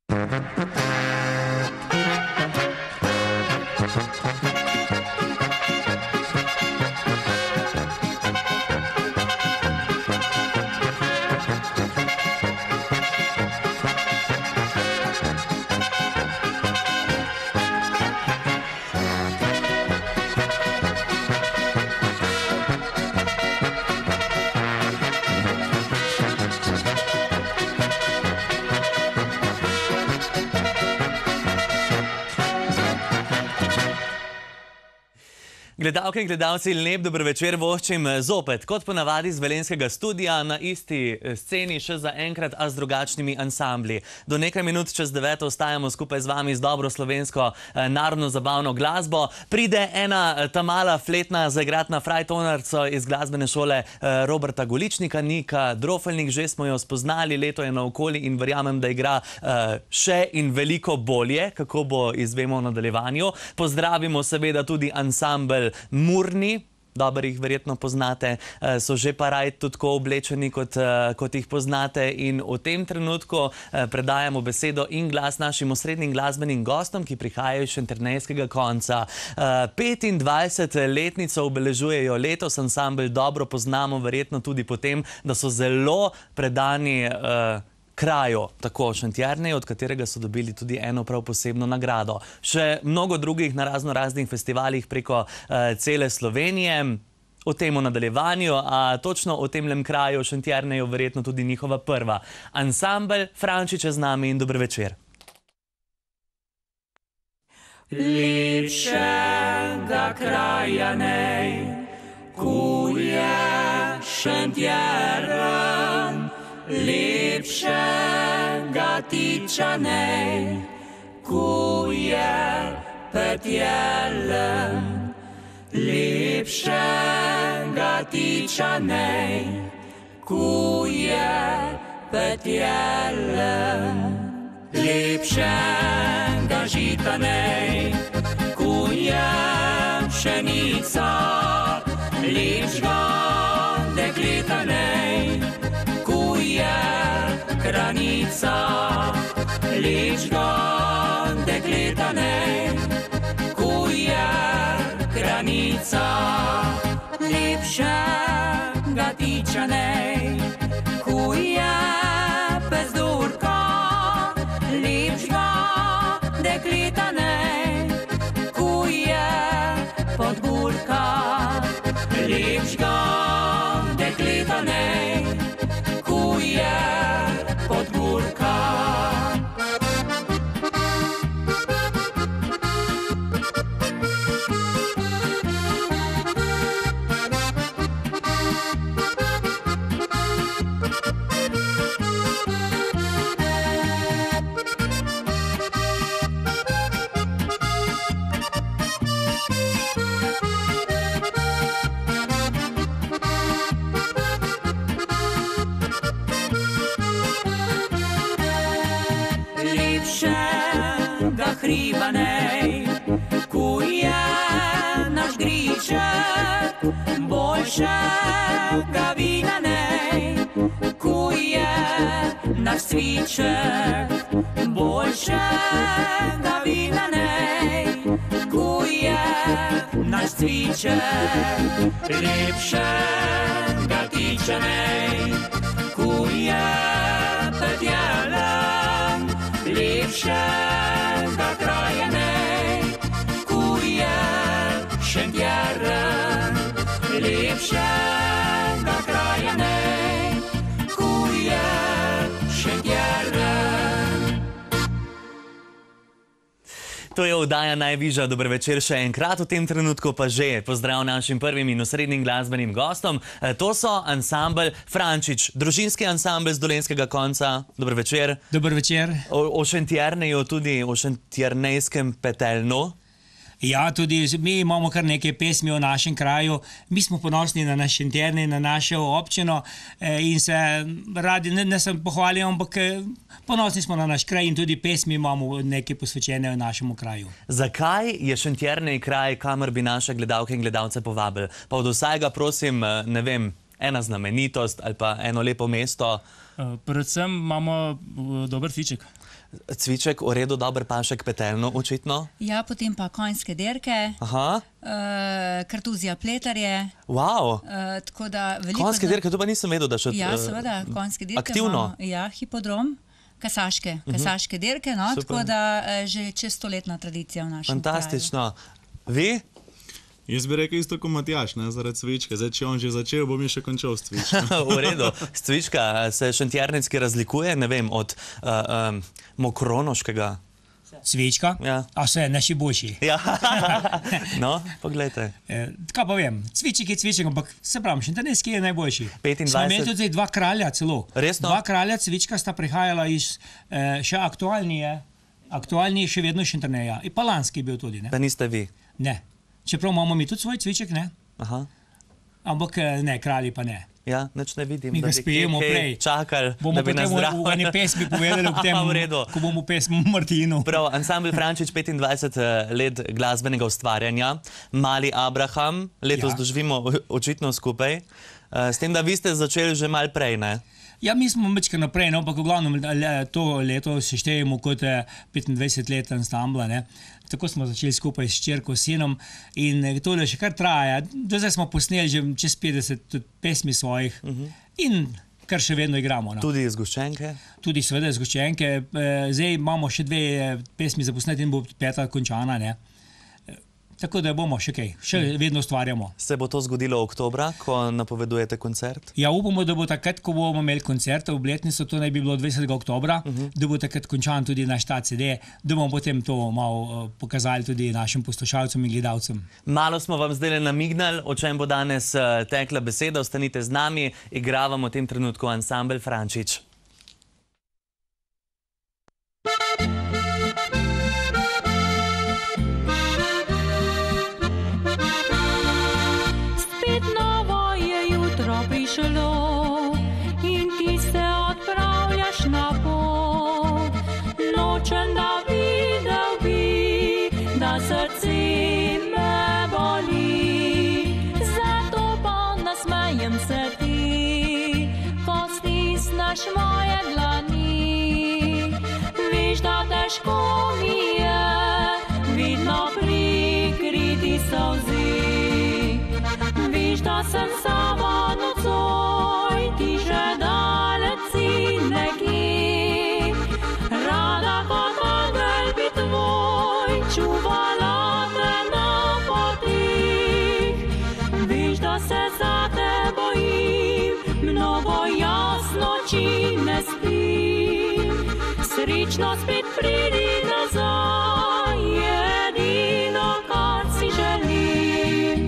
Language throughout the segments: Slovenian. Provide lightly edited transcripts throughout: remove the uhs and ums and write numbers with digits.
Gledalke in gledalci, lep dober večer voščim zopet, kot ponavadi z velenjskega studia, na isti sceni, še za enkrat, a z drugačnimi ansambli. Do nekaj minut čez 9 ostajamo skupaj z vami z dobro slovensko narodno zabavno glasbo. Pride ena ta mala fletna zaigrat na frajtonarco iz glasbene šole Roberta Goličnika, Nika Drofelnik, že smo jo spoznali, leto je naokoli in verjamem, da igra še in veliko bolje, kako bo izvemo v nadaljevanju. Pozdravimo seveda tudi ansambel Murni, dobro jih verjetno poznate, so že pa raj tudi tako oblečeni, kot jih poznate, in v tem trenutku predajamo besedo in glas našim osrednjim glasbenim gostom, ki prihajajo iz šentjernejskega konca. 25-letnico obeležujejo letos, ansambel dobro poznamo verjetno tudi po tem, da so zelo predani kraju, tako Šentjernej, od katerega so dobili tudi eno prav posebno nagrado. Še mnogo drugih na raznih festivalih preko cele Slovenije. O tem v nadaljevanju, a točno o temlem kraju Šentjerneju verjetno tudi njihova prva. Ansambel Frančič je z nami in dober večer. Lepšega kraja nej, ko je Šentjern, lepšega tiča nej, ko je Petjelen. Lepšega tiča nej, ko je Petjelen. Lepšega žita nej, ko je pšenica. Lepšega dekleta nej, ko je kranica. Lepšega dekleta nej, ko je kranica. Lepšega tiča nej, ko je pezdurka. Lepšega dekleta nej, ko je podgurka. Lepšega dekleta nej, ko je podgurka. Lepšega hriba nej, ko je naš griček. Boljšega vina nej, ko je naš cviček. Boljšega vina nej, ko je naš cviček. Lepšega tiča nej, ko je Petjelen. Lepšega kraja nej, ko je Šentjern. Lepšega kraja nej, ko je Šentjern. To je oddaja Najvižja. Dober večer še enkrat, v tem trenutku pa že pozdrav našim prvim in osrednjim glasbenim gostom. To so ansambel Frančič, družinski ansambel z dolenjskega konca. Dober večer. Dober večer. O Šentjerneju, tudi o šentjernejskem Peteljnu. Ja, tudi mi imamo kar nekaj pesmi o našem kraju. Mi smo ponosni na naš Šentjernej, na našo občino in se radi, ne sem pohvalil, ampak ponosni smo na naš kraj in tudi pesmi imamo nekaj posvečene našemu kraju. Zakaj je Šentjernej kraj, kamor bi naše gledalke in gledalce povabili? Pa od vsega prosim, ne vem, ena znamenitost ali pa eno lepo mesto? Predvsem imamo dober cviček. Cviček, v redu, dober pašek, petelno, očitno. Ja, potem pa konjske dirke, Aha, kartuzija pletarje. wow. Tako da veliko. Konjske dirke, to pa nisem vedel, da še... Ja, seveda, konjske dirke. Aktivno? Imamo, ja, hipodrom, kasaške dirke, no, Super. tako da že čez 100-letna tradicija v našem Fantastično. Vi? Jaz bi rekel isto kot Matjaž, ne, zaradi cvička. Zdaj, če on že začel, bom še končal s cvičkom. V redu. Z cvička se šentjernecki razlikuje, ne vem, od mokronoškega. Cvička, Ja. a vse naši boljši. Ja. No, poglejte. Kaj pa vem, cviček je cviček, ampak se pravim, šentjernejski je najboljši. 25. Smo imeli tudi dva kralja celo. Resno? Dva kralja cvička sta prihajala iz še aktualni še vedno šentjerneja. In pa lanski je bil tudi, ne? Pa niste vi. Ne. Čeprav imamo mi tudi svoj cviček, ne? Aha. Ampak ne, kralji pa ne. Ja, nič ne vidim. Mi da ga bi spijemo kaj prej. Čakali, Bomo da bi nas potem zdravo. v eni pesmi povedali o tem, V redu. ko bomo pesmi Martinu. Prav, ansambl Frančič, 25 let glasbenega ustvarjanja, Mali Abraham, letos Ja. doživimo očitno skupaj, s tem, da vi ste začeli že malo prej, ne? Ja, mi smo večkrat naprej, no, ampak v glavnem to leto se štejemo kot 25 let ansambla, ne. Tako smo začeli skupaj s hčerko, sinom in to še kar traja. Do zdaj smo posneli že čez 50 tudi pesmi svojih in kar še vedno igramo. No. Tudi zgoščenke. Tudi seveda zgoščenke. Zdaj imamo še 2 pesmi za posneti in bo 5. končana, ne. Tako da bomo še kaj, še vedno ustvarjamo. Se bo to zgodilo oktobra, ko napovedujete koncert? Ja, upamo, da bo takrat, ko bomo imeli koncert, obletnico, to naj bi bilo 20. oktobra, da bo takrat končan tudi naš ta CD, da bomo potem to malo pokazali tudi našim poslušalcem in gledalcem. Malo smo vam zdaj namignali, o čem bo danes tekla beseda. Ostanite z nami, igravamo v tem trenutku ansambl Frančič. Spet novo je jutro prišlo in ti se odpravljaš na pot. Nočem, da videl bi, da srce me boli. Zato pa nasmejem se ti, ko stisneš moje dlani. Veš, da težko mi je vidno prikriti solzi. Veš, da sem sama nocoj, ti že dalec si nekje. Rada kot angel bi tvoj, čuvala te na potih. Veš, da se za te bojim, mnogo jasno noči ne spim. Srečno spet pridi nazaj, edino, kar si želim.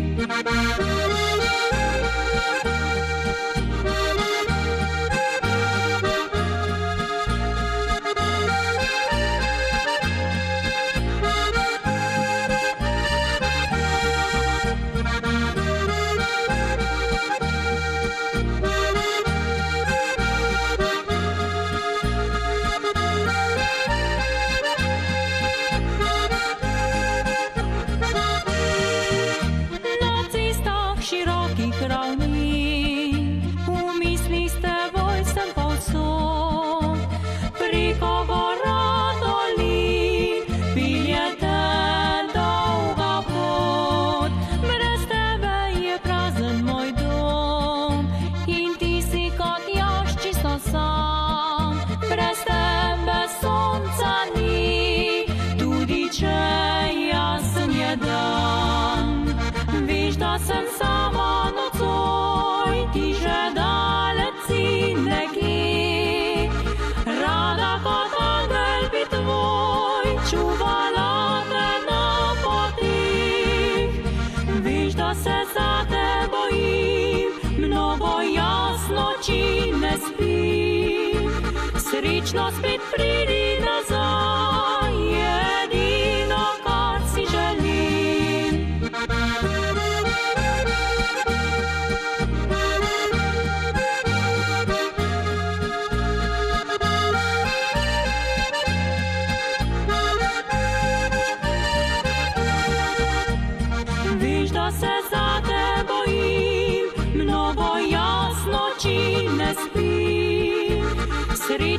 Na cestah širokih ravnin, v mislih s teboj sem povsod. Preko gora dolin, pilje te dolga pot. Brez tebe je prazen moj dom in ti si kot jaš čisto sam. Brez tebe sonca ni, tudi če jasen je dan. Veš, da sem sama nocoj, ti že dalec si nekje. Rada kot angel bi tvoj, čuvala te na potih. Veš, da se za te bojim, mnogo jasno noči ne spim. Srečno spet pridi nazaj, edino, kar si želim. Veš, da se za te bojim, mnogo jasno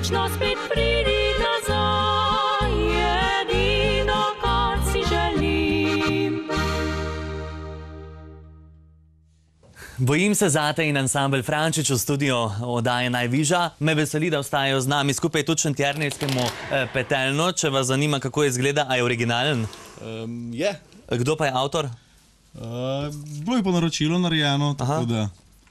srečno spet pridi nazaj, edino, kar si želim. Bojim se zate in ansambel Frančič v studiu oddaje Najviža. Me veseli, da ostajajo z nami skupaj tudi Šentjernejskemu Petelnu. Če vas zanima, kako izgleda, a je originalen? Je. Kdo pa je avtor? Bilo je po naročilu narejeno, tako da...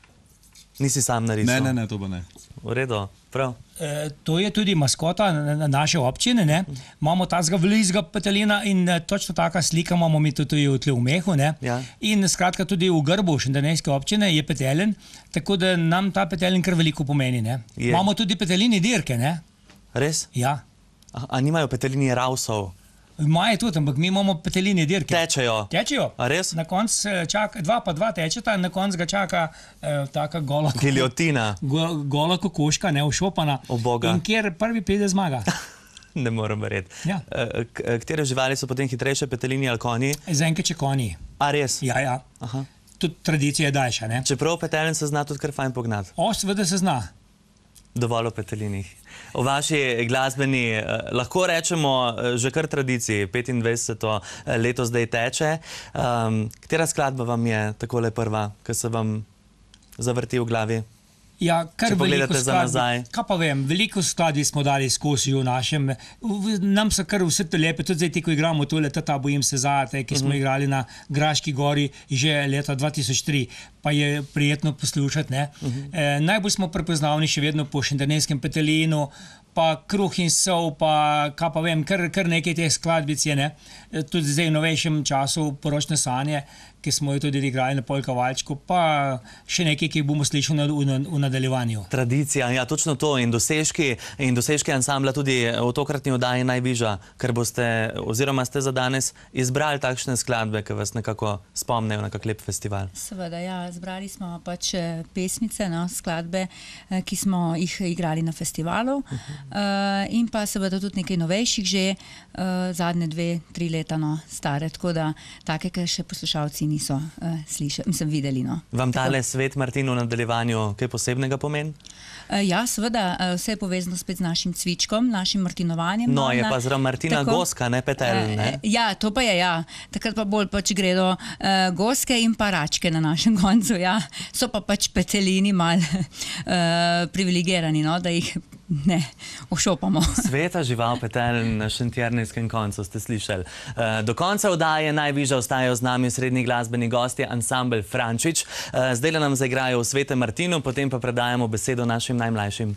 Nisi sam narisal? Ne, to pa ne. V redu, prav. To je tudi maskota naše občine, ne? Imamo tazga velikega petelina in točno taka slika imamo mi tudi v Mehu, ne? Ja. In skratka tudi v grbu Šentjernejske občine je petelin, tako da nam ta petelin kar veliko pomeni, ne? Je. Imamo tudi petelini dirke, ne? Res? Ja. A nimajo petelini rausov? Imajo tudi, ampak mi imamo petelini dirke. Tečejo? Tečejo. A res? Na koncu čaka, dva tečeta, na koncu ga čaka taka gola... Giljotina. Gola kokoška, ne, ušopana. O boga. In kjer prvi pride zmaga. Ne moram verjeti. Ja. Katere živali so potem hitrejše, petelini ali konji? Zaenkrat če konji. A res? Ja. Aha. Tudi tradicija je daljša, ne? Čeprav petelin se zna tudi kar fajn pognati. Seveda se zna. Dovolj o petelinih. O vaši glasbeni, lahko rečemo, že kar tradiciji, 25. leto zdaj teče. Katera skladba vam je takole prva, ki se vam zavrti v glavi? Ja, kar Če pogledate za nazaj. Kaj pa vem, veliko skladbi smo dali skozi v našem, nam so kar vse to lepe, tudi zdaj, ko igramo tole, Tata bojim se zate, ki smo igrali na Graški gori že leta 2003, pa je prijetno poslušati, ne. Najbolj smo prepoznavni še vedno po Šentjernejskem petelinu, pa Kruh in sol, pa kaj pa vem, kar nekaj teh skladbic je, ne. Tudi zdaj v novejšem času Poročne sanje, ki smo jo tudi igrali na Polka Valčku, pa še nekaj, ki bomo slišali v nadaljevanju. Tradicija, ja, točno to. In dosežki ansambla tudi v tokratni oddaji Najviža, ker boste, oziroma ste za danes izbrali takšne skladbe, ki vas nekako spomnejo na kak lep festival. Seveda, ja, zbrali smo pač pesmice, no, skladbe, ki smo jih igrali na festivalu, in pa seveda tudi nekaj novejših že, zadnje 2-3 leta, no, stare, tako da take, ki še poslušalci niso videli, no. Vam tale Svet Martin v nadaljevanju kaj posebnega pomeni? Ja, seveda, vse je povezano spet z našim cvičkom, našim martinovanjem. No, je pa zraven Martina goska, ne petelin, ne? Ja, to pa je, ja. Takrat pa bolj pač gredo goske in pa račke na našem koncu, ja. So pa pač petelini malo privilegirani, no, da jih ne ošopamo. Sveta žival petelin na Šentjernejskem koncu, ste slišali. Do konca oddaje Najviža ostajajo z nami srednji glasbeni gostje, ansambel Frančič. Zdaj nam zaigrajo v Svetem Martinu, potem pa predajamo besedo našim najmlajšim.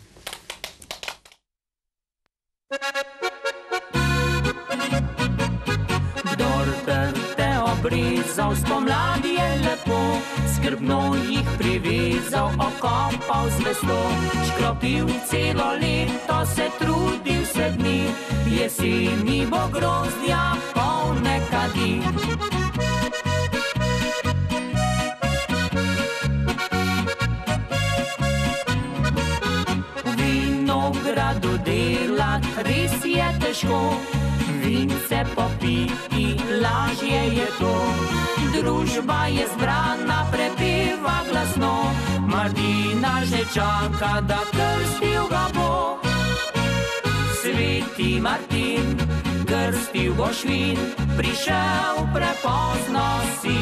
Kdor trte obrizal, spomladi je lepo, skrbno jih privezal, okopal z veslo, škropil celo leto, se trudil vse dni, jeseni bo grozdja polne kadi. Vinogradu delat res je težko, vince popiti lažje je to. Družba je zbrana, prepeva glasno, Martina že čaka, da krstil ga bo. Sveti Martin, krstil boš vin, prišel prepozno si.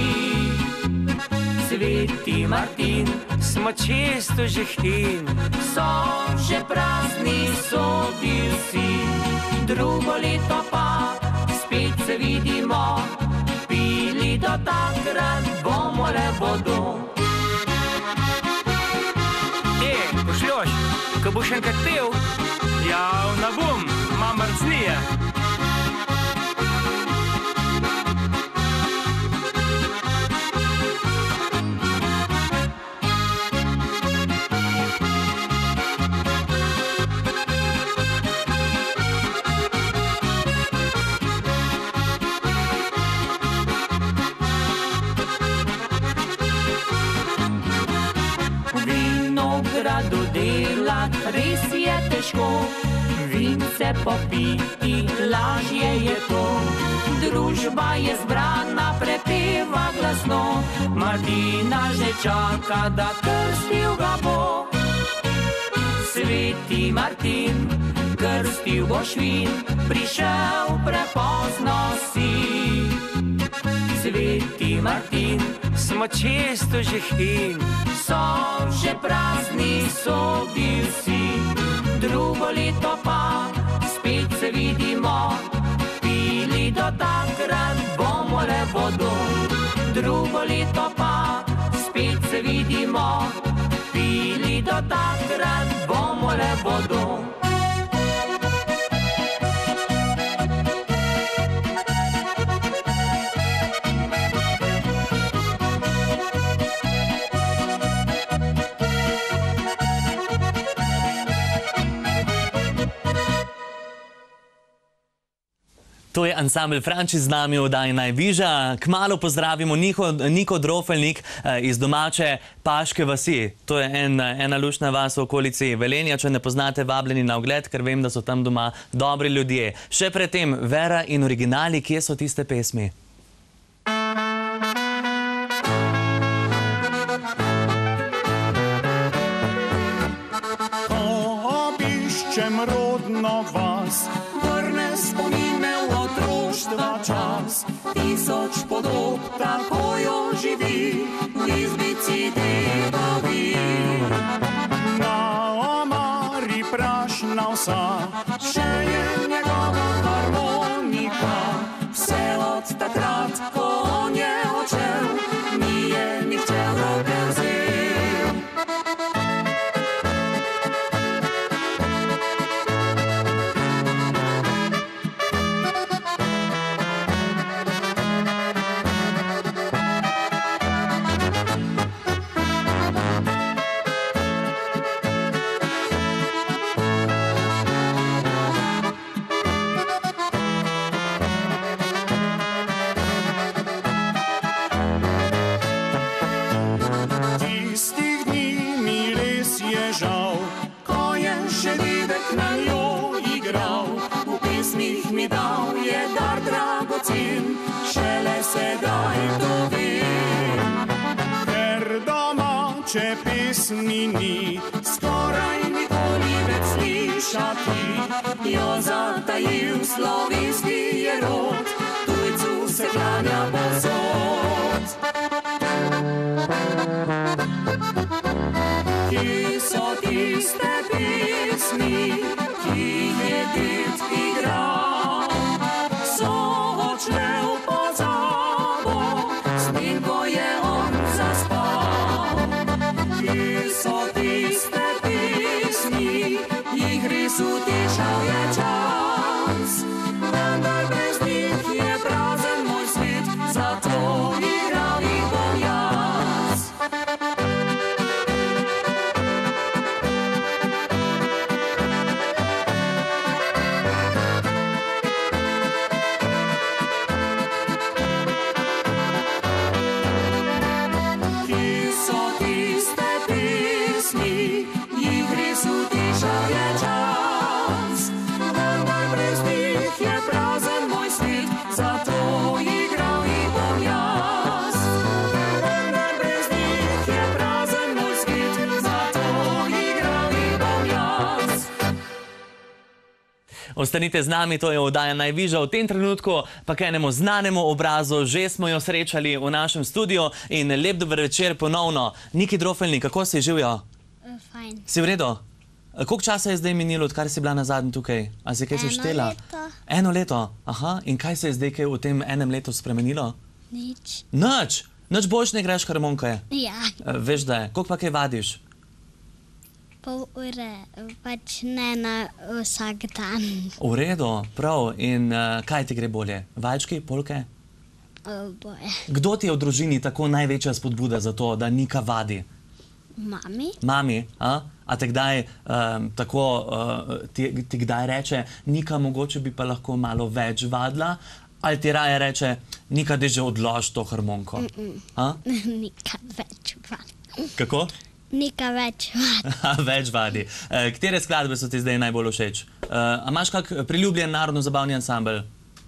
Sveti Martin, smo često žehtin, so že prazni, sodil si. Drugo leto pa spet se vidimo, pili do takrat bomo le vodo. Pošljoš, ko boš enkrat pel, ja, ne bom, imam mrcnije. Vinogradu delat res je težko, vince popiti lažje je to. Družba je zbrana, prepeva glasno, Martina že čaka, da krstil ga bo. Sveti Martin, krstil boš vin, prišel prepozno si. Sveti Martin, smo često že hin, so že prazni, so bil si. Drugo leto pa spet se vidimo, pili do takrat bomo le vodo. Drugo leto pa spet se vidimo, pili do takrat bomo le vodo. To je ansambel Franči z nami v oddaji Najviža. Kmalu pozdravimo Niko Drofelnik iz domače Paške vasi. To je ena luštna vas v okolici Velenja. Če ne poznate, vabljeni na ogled, ker vem, da so tam doma dobri ljudje. Še predtem Vera in originali, kje so tiste pesmi? Obiščem rodno vas, vrne spomine v otroštva čas. Tisoč podob tako jo živi, v izbici dedovi. Na omari prašna vsa, še je njegova harmonika. Vse od takrat, ko on je odšel, ni je nihče v roke vzel. Če pesmi ni, skoraj nikoli več slišati, jo zatajil slovenski je rod, tujcu se klanja povsod. Kje so tiste pesmi, ki je ded igral, so odšle v pozabo, s njim, ko je on zaspal. Kje so tiste pesmi, jih res utišal je čas, vendar brez njih je prazen moj svet, zato igral jih bom jaz. Ostanite z nami, to je oddaja Najviža. V tem trenutku pa k enemu znanemu obrazu, že smo jo srečali v našem studiu in lep dober večer ponovno. Niki Drofelnik, kako si živijo? Fajn. Si v redu? Koliko časa je zdaj minilo, odkar si bila nazadnje tukaj? A si kaj seštela? 1 leto. 1 leto? Aha, in kaj se je zdaj kaj v tem enem letu spremenilo? Nič. Nič? Nič boljš ne igraš harmonike? Ja, Veš, da je. Koliko pa kaj vadiš? pol ure, pač ne na vsak dan. V redu, prav. In kaj ti gre bolje? Vajčki, polke? Oboje. Kdo ti je v družini tako največja spodbuda za to, da Nika vadi? Mami? Mami, a te kdaj ti kdaj reče, Nika, mogoče bi pa lahko malo več vadila? Ali ti raje reče, Nika, daj že odlož to harmoniko? Nika več vadi. Kako? Nika več vadi. Več vadi. Katere skladbe so ti zdaj najbolj všeč? A imaš kak priljubljen narodno-zabavni ansambel?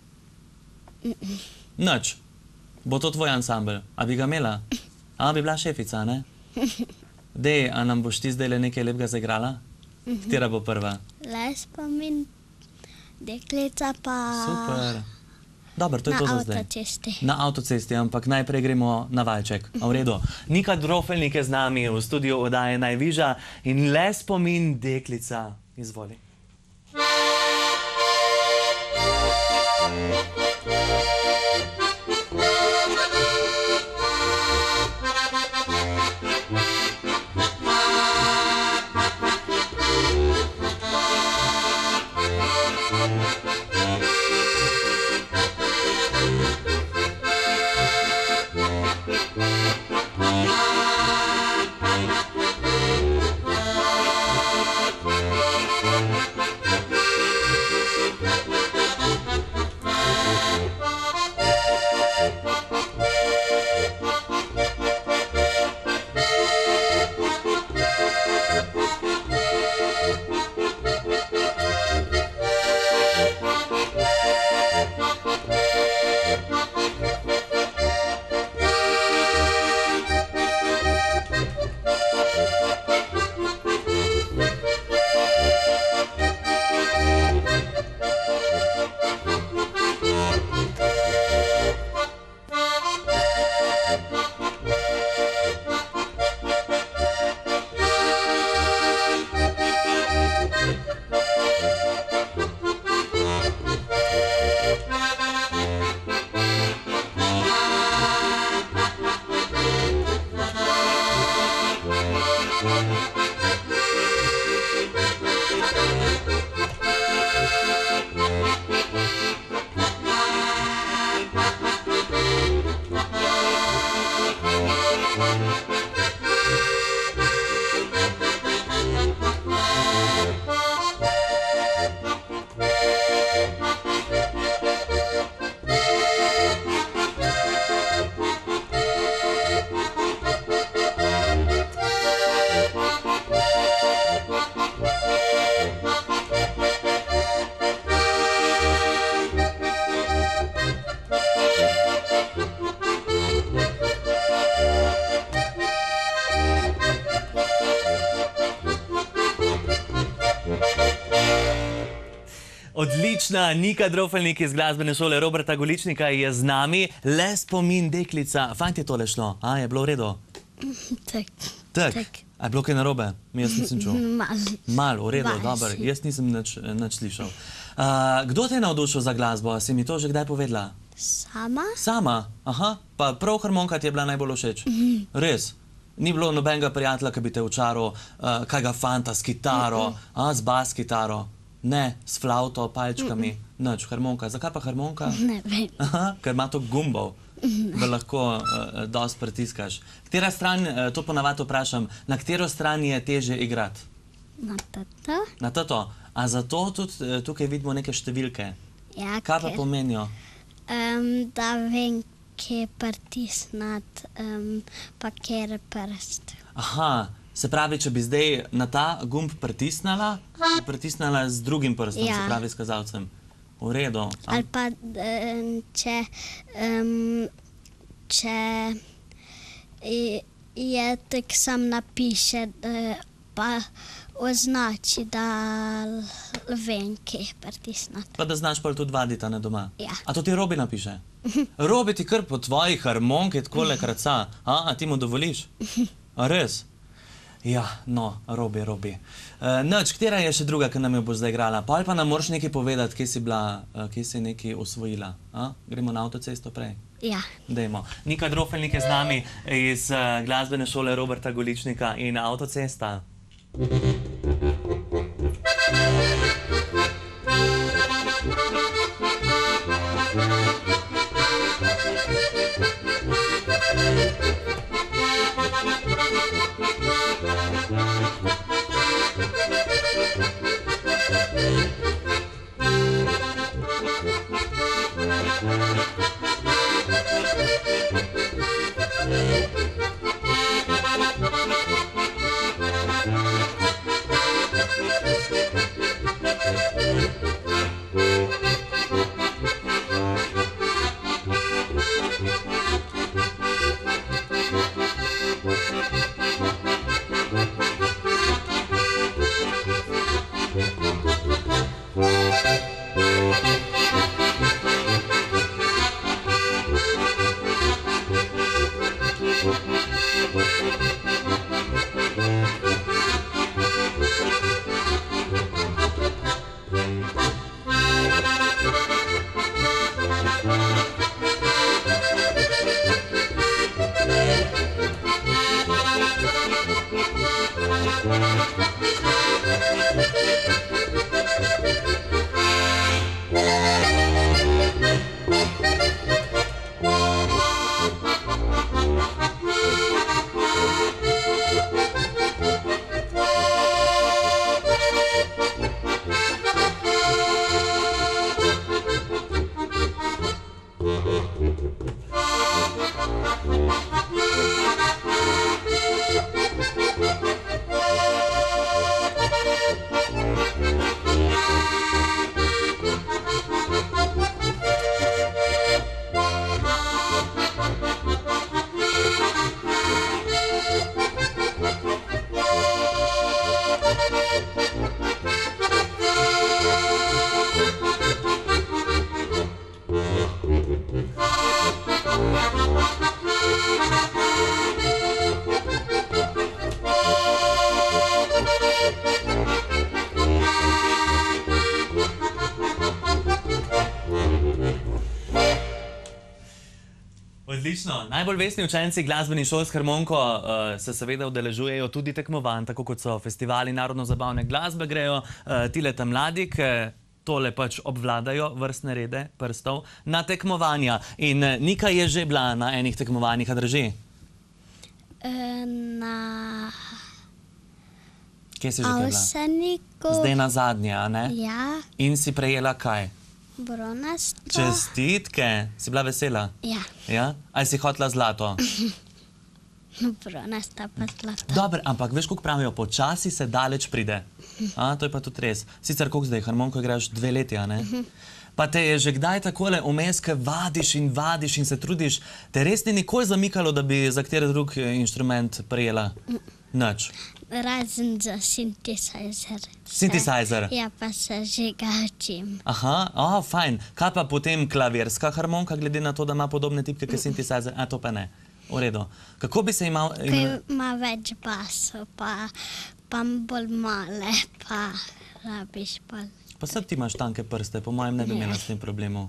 Nič. Bo to tvoj ansambel? A bi ga imela? A bi bila šefica, ne? Dej, a nam boš ti zdaj nekaj lepega zaigrala? Katera bo prva? Le spomin, deklica pa Super. Dobro, to je to na za zdaj. avtocesti. Na avtocesti, ampak najprej gremo na valček. A v redu. Nika Drofelnik je z nami v studiu oddaje Najviža in le spomin, deklica. Izvoli. Odlična, Nika Drofelnik iz glasbene šole Roberta Goličnika je z nami. Le spomin, deklica. Fajn ti je tole šlo? A, je bilo v redu? Tak. Tak. A je bilo kaj narobe? Jaz nisem čul. Mali. Mal, v redu, Vaši. dobro. Jaz nisem nič slišal. Kdo te je navdušil za glasbo? Si mi to že kdaj povedala? Sama? Sama? Aha, pa prav harmonika ti je bila najbolj všeč? Res? Ni bilo nobenega prijatelja, ki bi te učaral, kajga fanta s kitaro, z bas kitaro? Ne, s flauto, palčkami, nič, harmonika. Zakaj pa harmonika? Ne vem. Aha, ker ima to gumbov, da lahko dosti pritiskaš. Katera stran, to ponavadi vprašam, na katero stran je težje igrati? Na tata? Na tato. A zato tudi tukaj vidimo neke številke. Ja, Kaj pa pomenijo? Da vem, kje pritisnati, pa kjer prst. Aha, se pravi, če bi zdaj na ta gumb pritisnila, bi pritisnila z drugim prstom, Ja. se pravi s kazalcem. V redu. Ali pa če je tak sam napiše, pa označi, da vem, kje pritisnati. Pa da znaš pa tudi vaditi, ne doma. Ja. A to ti Robi napiše? Robi ti kar po tvoji harmonki takole kraca. A ti mu dovoliš? A res? Ja, no, Robi. Nič, katera je še druga, ki nam jo bo zdaj igrala? Pa ali pa nam moraš nekaj povedati, kje si bila, kje si nekaj osvojila? Gremo na avtocesto prej? Ja. Dajmo. Nika Drofelnik je z nami iz glasbene šole Roberta Goličnika in avtocesta. Odlično. Najbolj vestni učenci glasbenih šol s harmoniko se seveda udeležujejo tudi tekmovanj, tako kot so festivali narodno-zabavne glasbe, grejo tile ta mladi, ki tole pač obvladajo vrstne rede prstov na tekmovanja. In Nika je že bila na enih tekmovanjih, a drži? Na Kje si že bila? Avseniku. Zdaj na zadnje, a ne? Ja, In si prejela kaj? bronasto. Čestitke. Si bila vesela? Ja, Ja? Ali si hotela zlato? bronasta pa zlata. Dobro, ampak veš, koliko pravijo, počasi se daleč pride. To je pa tudi res. Sicer koliko zdaj, harmoniko igraš 2 leti, a ne? Pa te je že kdaj takole vmes, ko vadiš in se trudiš, te res ni nikoli zamikalo, da bi za kateri drug inštrument prejela? Nič. Razen za synthesizer. Synthesizer? Ja, pa se že gačim. Aha, fajn. Kaj pa potem klavirska harmonika, glede na to, da ima podobne tipke, kot synthesizer? To pa ne. V redu. Kako bi se imel... Kaj ima več basov, pa bolj male, pa rabiš bolj. Pa sad ti imaš tanke prste, po mojem ne bi imela s tem problemov.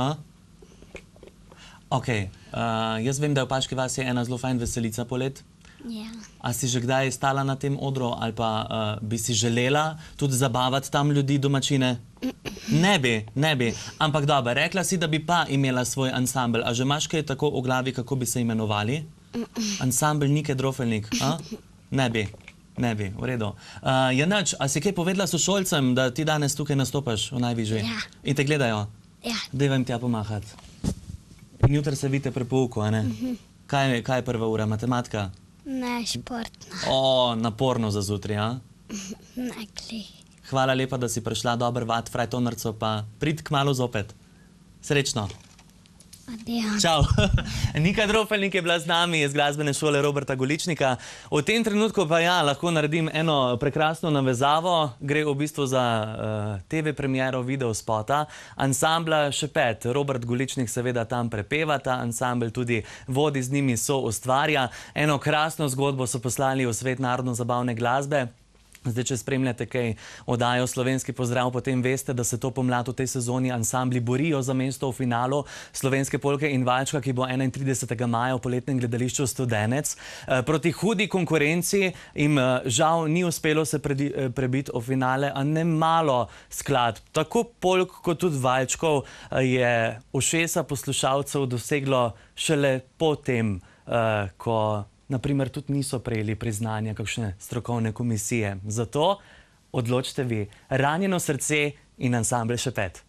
Ok, jaz vem, da v Paški vasi je ena zelo fajn veselica polet. Ja. A si že kdaj stala na tem odru ali pa bi si želela tudi zabavati tam ljudi, domačine? Ne bi. Ampak dobro, rekla si, da bi pa imela svoj ansambel. A že imaš kaj tako v glavi, kako bi se imenovali? Ansambel Nike Drofelnik? Ne bi, v redu. Je nič, a si kaj povedala sošolcem, da ti danes tukaj nastopaš v Najvišji? Ja. In te gledajo? Ja. Daj vam tja pomahati. In jutri se vidite pri pouku, a ne? Kaj je prva ura? Matematika? Ne športna. Naporno za zjutraj, a? Ne kli. Hvala lepa, da si prišla, dober vat, frajtonarco, pa prid kmalu zopet. Srečno. Adijo. Čau. Nika Drofelnik je bila z nami iz glasbene šole Roberta Goličnika. V tem trenutku pa lahko naredim eno prekrasno navezavo. Gre v bistvu za TV premiero videospota ansambla Šepet. Robert Goličnik seveda tam prepeva, ta ansambel tudi vodi, z njimi soustvarja. Eno krasno zgodbo so poslali v svet narodno-zabavne glasbe. Zdaj, če spremljate kaj oddajo Slovenski pozdrav, potem veste, da se to pomlad v tej sezoni ansambli borijo za mesto v finalu Slovenske polke in valčka, ki bo 31. maja v poletnem gledališču Studenec. Proti hudi konkurenci jim žal ni uspelo se prebiti v finale, a ne malo skladb. Tako polk kot tudi valčkov je ušesa poslušalcev doseglo šele potem, ko naprimer tudi niso prejeli priznanja kakšne strokovne komisije. Zato odločite vi, Ranjeno srce in ansambel Šepet.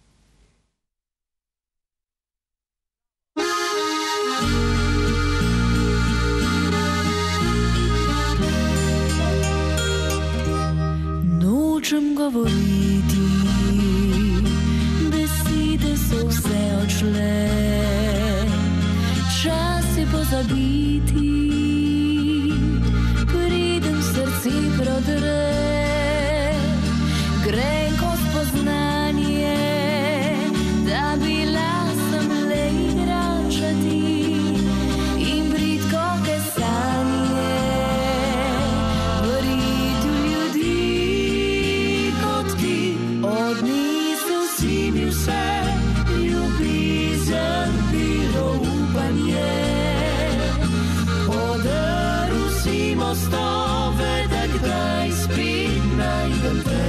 Nočem govoriti, besede so vse odšle, čas je pozabiti, prodre, grenko spoznanje, da bila sem le igračati in bridko kesanje, veriti v ljudi kot ti, odnesel si mi vse, ljubezen, bilo upanje, podaril si mostove, kdaj spet najdem te.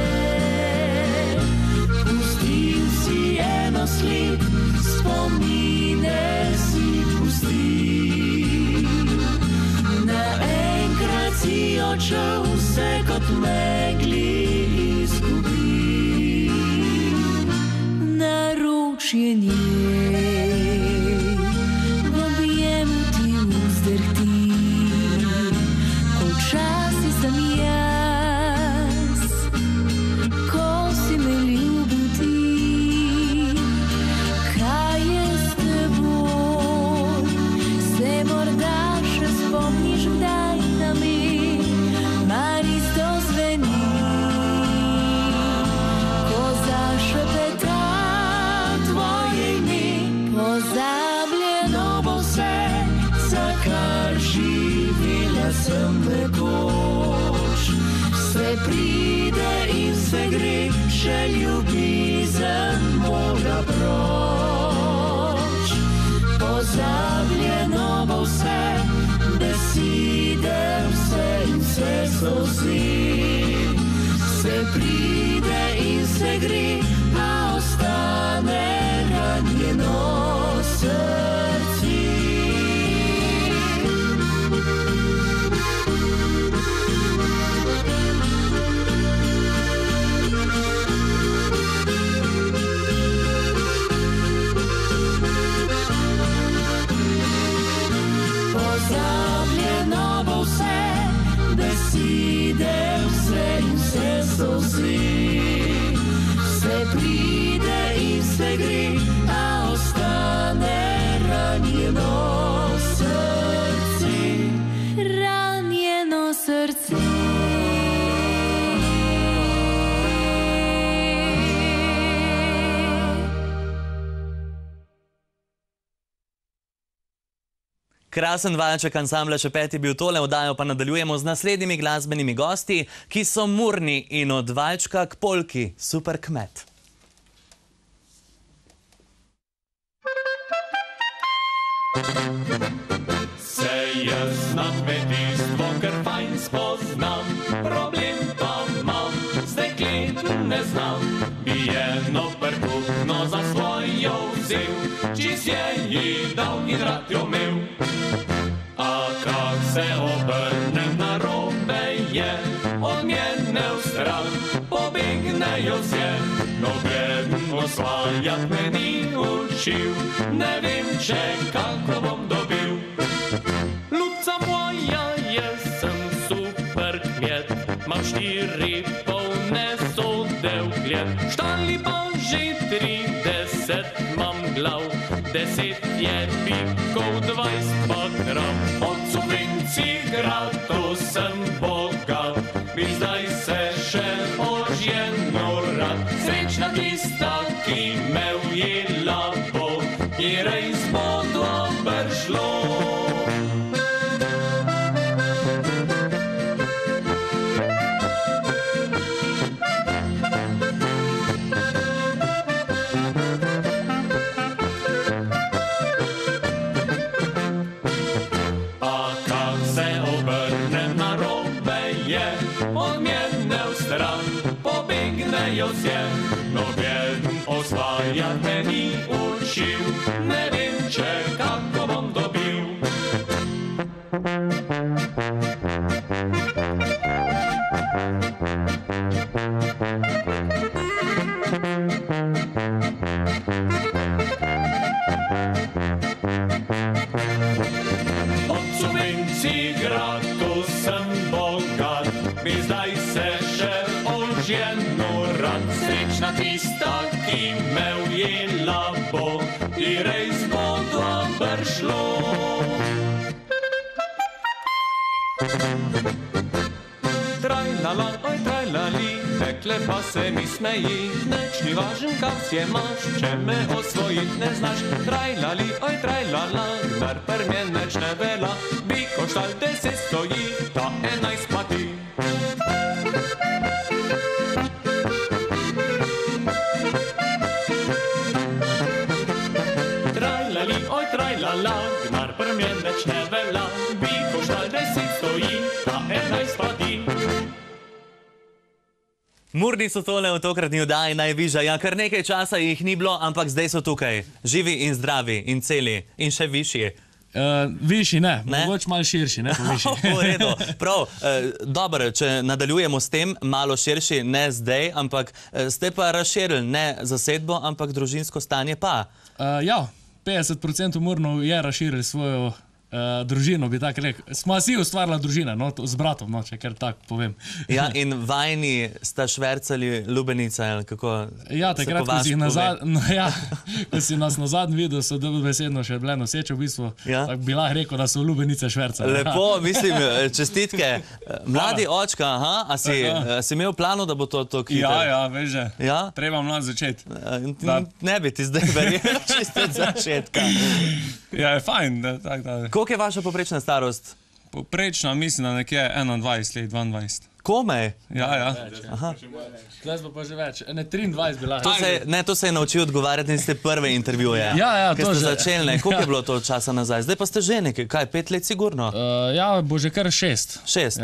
Pustil si eno sled, spomine si pustil. Naenkrat si odšel, vse kot megli izgubil. Naročje njej, v objemu ti vzdrhti, včasih sem jaz, ko si me ljubil ti. Kaj je s teboj, se morda še spomniš kdaj na me, mar isto zveni, ko zašepeta tvoje ime. Pozabljeno bo vse, za kar živela sem nekoč. Vse pride in se gre, še ljubezen mora proč. Pozabljeno se gre, a ostane ranjeno srce. Pozabljeno bo vse, besede vse in vse solzi. Vse pride in se gre, a ostane ranjeno srce. Ranjeno srce. Krasen valček ansambla Šepet je bil tole, oddajo pa nadaljujemo z naslednjimi glasbenimi gosti, ki so murni in od valčka k polki. Super kmet. Se jaz na kmetijstvo kar fajn spoznam, problem pa imam, z dekletom ne znam. Bi eno prkupno za svojo vzel, čist je ji dal in rad jo imel. A kak se obrnem narobe je, od njene vstran pobegnejo vse. Noben osvajat me ni učil, ne vem, če kako bom dobil. Ljubca moja, jaz sem super kmet, imam 4 polne sode vgled. Štali pa že 30 imam glav, 10 je bikov, 20 pa krav. Od subvencij gradov sem bogat, bi zdaj se še oženil rad. Srečna tista, ki me ujela bo, ki res bo dober šlo. Noben osvajat me ni učil, ne vem, če kako bom dobil. Od subvencij gradov sem bogat, bi zdaj se še oženil rad. Srečna tista, ki me ujela bo, i res bo dober šlo. Trajlala, oj trajlali, dekle pa se mi smeji. Neč ni važen, kak si je maš, če me osvojit ne znaš. Trajlali, oj trajlala, dar per mje neč ne vela. Bi koštal 10 stoji, ta 11 pa ti. Oj trajlala, gnar per mje neč ne vela, bi koštal 10 stoji, ta 11 pa ti. Murni so tole v tokratni oddaji najvižja. Ja, kar nekaj časa jih ni bilo, ampak zdaj so tukaj. Živi in zdravi in celi in še višji. Višji ne, mogoče malo širši, ne pa višji. V redu, prav. Dobro, če nadaljujemo s tem, malo širši, ne zdaj, ampak ste pa razširili ne zasedbo, ampak družinsko stanje pa. Ja, 50% Murnov je razširili svojo družino, bi tako rekel. Smo si ustvarila družina, no, z bratom, no, če kar tako povem. Ja, in vajni sta švercali lubenice, ali kako ja, takrat, ko si nas na zadnji videl, so dobesedno še bile noseče, v bistvu, ja? Tako bi lahko rekel, da so lubenice švercali. Lepo, mislim, čestitke. Mladi očka, a si imel plano, da bo to hitro? Ja, veš že. Ja? Treba mlad začeti. Ne bi ti zdaj verjel čisto od začetka. Ja, je fajn, da tako. Koliko je vaša poprečna starost? Poprečna, mislim, da nekje 21 let, 22. Komaj? Ja. Aha. Zdaj smo pa že več. Ne, 23 bi lahko. To se je naučil odgovarjati in ste prve intervjuje. Ja, to že. Ker ste začeli, koliko je bilo to časa nazaj? Zdaj pa ste že nekaj, kaj, 5 let sigurno? Ja, bo že kar 6. 6? Ja.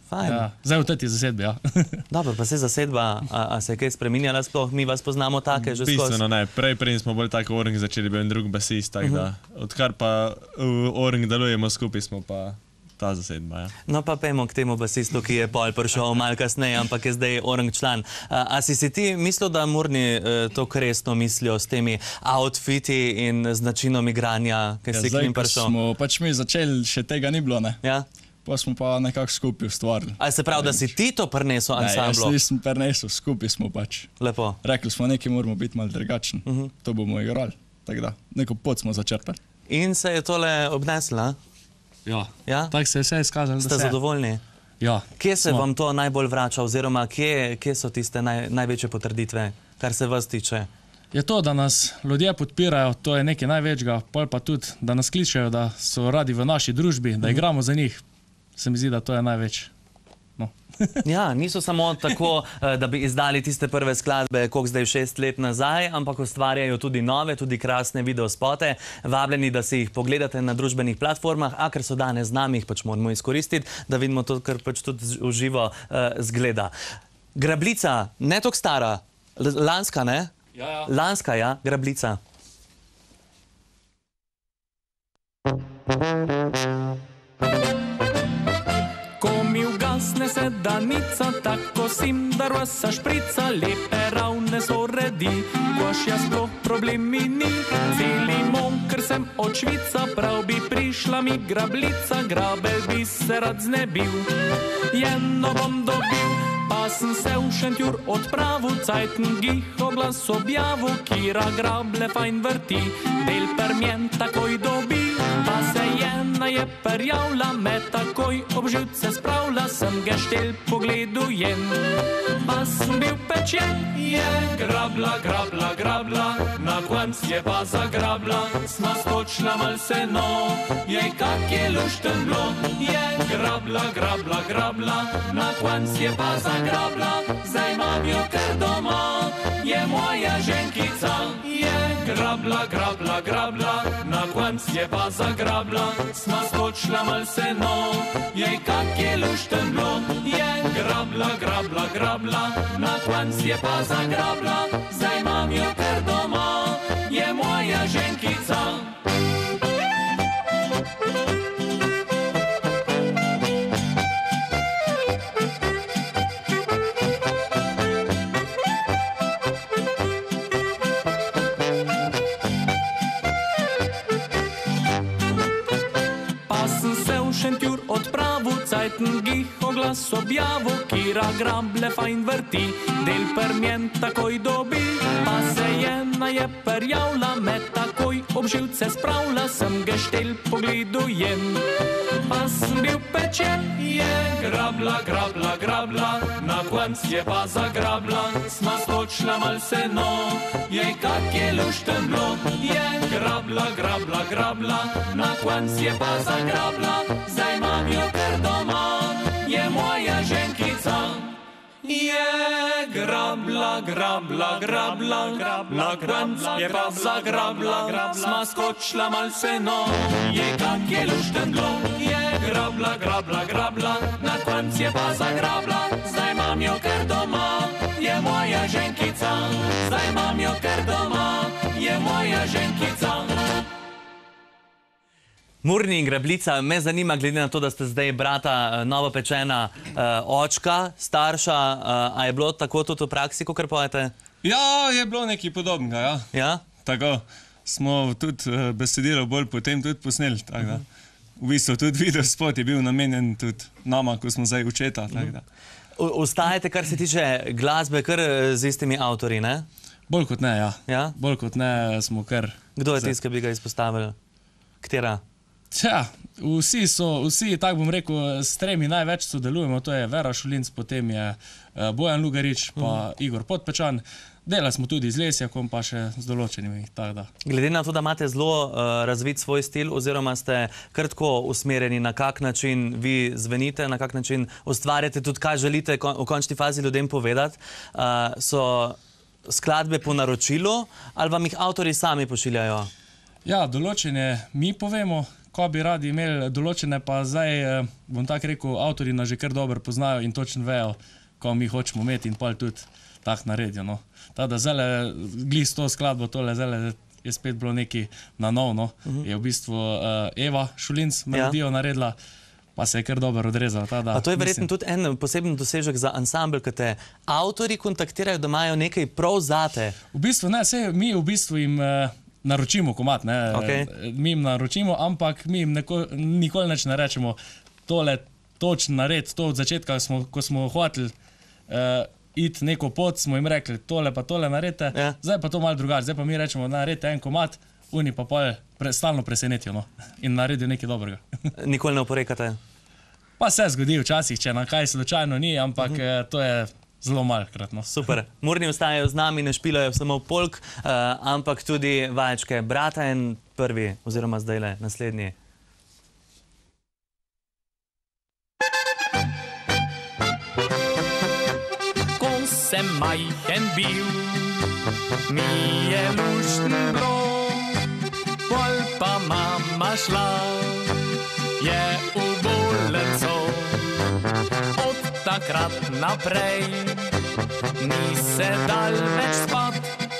Fajn. Ja, zdaj v teti zasedbi, ja. Dobro, pa se zasedba, a se je kaj spreminjala sploh? Mi vas poznamo take že skozi. Bistveno ne, prej smo bolj tako Oring začeli, bil en drug basist, tako da odkar pa Oring delujemo skupaj, smo pa ta zasedba, ja. No pa pejmo k temu basistu, ki je pol prišel malo kasneje, ampak je zdaj Oring član. A si ti mislil, da Murni to resno mislijo s temi outfiti in z načinom igranja, ki si k njim prišel? Smo pač mi začeli, še tega ni bilo, ne? Ja? Pa smo pa nekako skupaj ustvarili. A se pravi, da si ti to prinesel ansamblo? Ne, jaz nisem prinesel, skupaj smo pač. Lepo. Rekli smo, nekaj moramo biti malo drugačni, to bomo igrali. Tako da, neko pot smo začrtali. In se je tole obneslo? Ja, Ja? tako se je vse izkazalo, da Ste se. zadovoljni? Ja. Kje se vam to najbolj vrača, oziroma kje so tiste največje potrditve, kar se vas tiče? Je to, da nas ljudje podpirajo, to je nekaj največjega, pol pa tudi, da nas kličejo, da so radi v naši družbi, da igramo za njih. Se mi zdi, da to je največ. No. Ja, niso samo tako, da bi izdali tiste prve skladbe, koliko zdaj 6 let nazaj, ampak ustvarjajo tudi nove, tudi krasne videospote. Vabljeni, da si jih pogledate na družbenih platformah, a ker so danes z nami, jih pač moramo izkoristiti, da vidimo to, kar pač tudi v živo zgleda. Grablica, ne toliko stara, lanska, ne? Ja. Lanska, ja, Grablica. Ko mi ugasne sedanica, tako sim, da rosa šprica, lepe ravne so redi, koš jaz sploh problemi ni. Celi monker sem od Švica, prav bi prišla mi grablica, grabel bi se rad znebil, jedno bom dobil. Pa sem se v Šentjur odpravil, cajten gih oglas objavil, kira grable fajn vrti, del permjen takoj dobi. Pa se ena je perjavla, me takoj ob živce spravila, sem geštel pogledu jen. Pa sem bil pečen, je grabla, grabla, grabla, na konc je pa zagrabla, sma skočila mal seno, jej kak je lušten bilo, je grabla, grabla, grabla, na konc je pa zagrabla, zdaj imam jo kar doma, je moja ženkica, je grabla, grabla, grabla, na konc je pa zagrabla, sma skočila mal seno, jej kak je lušten bilo, je grabla, grabla, grabla, na konc je pa zagrabla, zdaj imam jo kar doma, je moja ženkica. Šentjur odpravil, cajten gih oglas objavil, kira grable fajn vrti, del permjen takoj dobi. Pa se ena je perjavla, me takoj ob živce spravila, sem geštel pogledu jen. Pa sem bil pečen, je grabla, grabla, grabla, na konc je pa zagrabla, sma skočila mal seno, jej kak je lušten bilo, je grabla, grabla, grabla, na konc je pa zagrabla, zdaj imam jo kar doma, je moja ženkica. Je grabla, grabla, grabla, na konc je pa zagrabla, sma skočila mal seno, je kak je lušten bilo, je grabla, grabla, grabla, na konc je pa zagrabla, zdaj imam jo kar doma, je moja ženkica, zdaj imam jo kar doma, je moja ženkica. Murni in Grablica, me zanima, glede na to, da ste zdaj brata novopečena očka, starša, a je bilo tako tudi v praksi, kakor pojete? Ja, je bilo nekaj podobnega, ja. Ja? Tako, smo tudi besedilo bolj potem tudi posneli, tako da. V bistvu tudi videospot je bil namenjen tudi nama, ko smo zdaj učeta, tako da. Ostajate, kar se tiče glasbe, kar z istimi avtorji, ne? Bolj kot ne, ja. Ja? Bolj kot ne smo kar... Kdo je tisti, ki bi ga izpostavili? Katera? Tja, vsi, tako bom rekel, s tremi največ sodelujemo, to je Vera Šulinc, potem je Bojan Lugarič, pa Igor Podpečan. Delali smo tudi z Lesjakom, pa še z določenimi, tako da. Glede na to, da imate zelo razvit svoj stil, oziroma ste kar tako usmerjeni, na kak način vi zvenite, na kak način ustvarjate, tudi kaj želite v končni fazi ljudem povedati, so skladbe po naročilu ali vam jih avtorji sami pošiljajo? Ja, določene mi povemo, ko bi radi imeli določene, pa zdaj, bom tako rekel, avtorji nas že kar dobro poznajo in točno vejo, ko mi hočemo imeti in pol tudi tak naredijo, no. Tako da zdaj, glih s to skladbo, tole zdaj je spet bilo nekaj na nov, no. Je v bistvu Eva Šulinc melodijo naredila, pa se je kar dobro odrezala. Pa to je verjetno tudi en poseben dosežek za ansambl, ko te avtorji kontaktirajo, da imajo nekaj prav zate. V bistvu ne, saj mi v bistvu jim naročimo komad, ne. Mi jim naročimo, ampak mi jim nikoli nič ne rečemo, tole točno nared, to od začetka, ko smo hoteli iti neko pot, smo jim rekli, tole pa tole naredite, zdaj pa to malo drugače, zdaj pa mi rečemo, naredite en komad, oni pa pol stalno presenetijo, no, in naredijo nekaj dobrega. Nikoli ne oporekate? Pa se zgodi včasih, če na kaj slučajno ni, ampak to je zelo malokrat, no. Super. Murni ostajajo z nami, ne špilajo samo polk, ampak tudi vaječke brata in prvi, oziroma zdajle naslednji. Ko sem majhen bil, mi je luštno bilo, pol pa mama šla, je v bolnico. Od takrat naprej ni se dal več spat,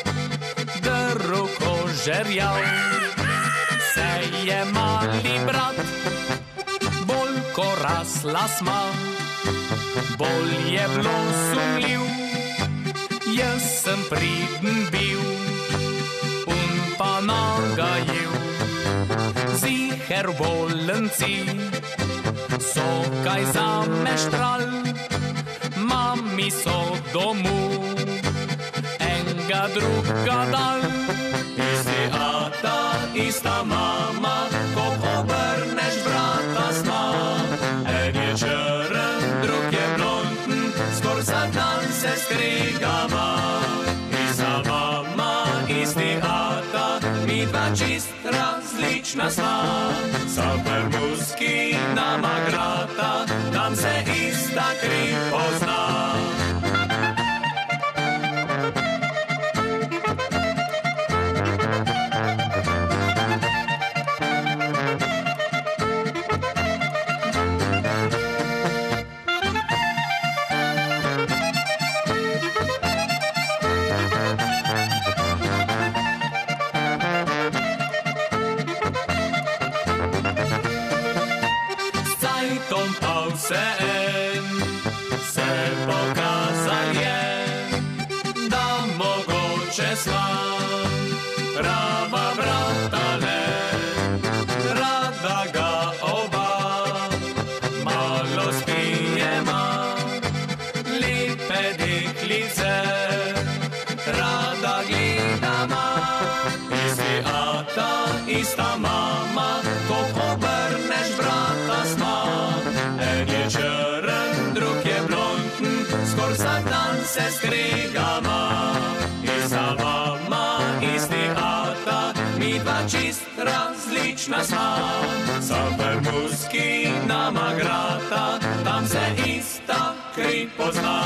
drug ožerjal se je mali brat. Bolj ko rasla sma, bolj je bilo sumljiv, jaz sem priden bil, pa nagajil. Ziher bolnici so kaj zame štral, mami so domu enga druga dal. Isti ata, ista mama, ko obrneš brata sna. En je črn, drug je blonden, skor za dan se skrigava. Ista mama, isti ata, midva čist različna sva. Saper muski nama grata, tam se ista kri pozna. Se pokazal je, da mogoče sva prava brata le. Rada ga oba malo spijema, lepe deklice rada gledama. Isti ata, ista mama, ko obrneš brata sma. En je črn, drug je blonden, skor vsak dan se skregama. Ista mama, isti ata, midva čist različna sva. Saper muski nama grata, tam se ista kri pozna.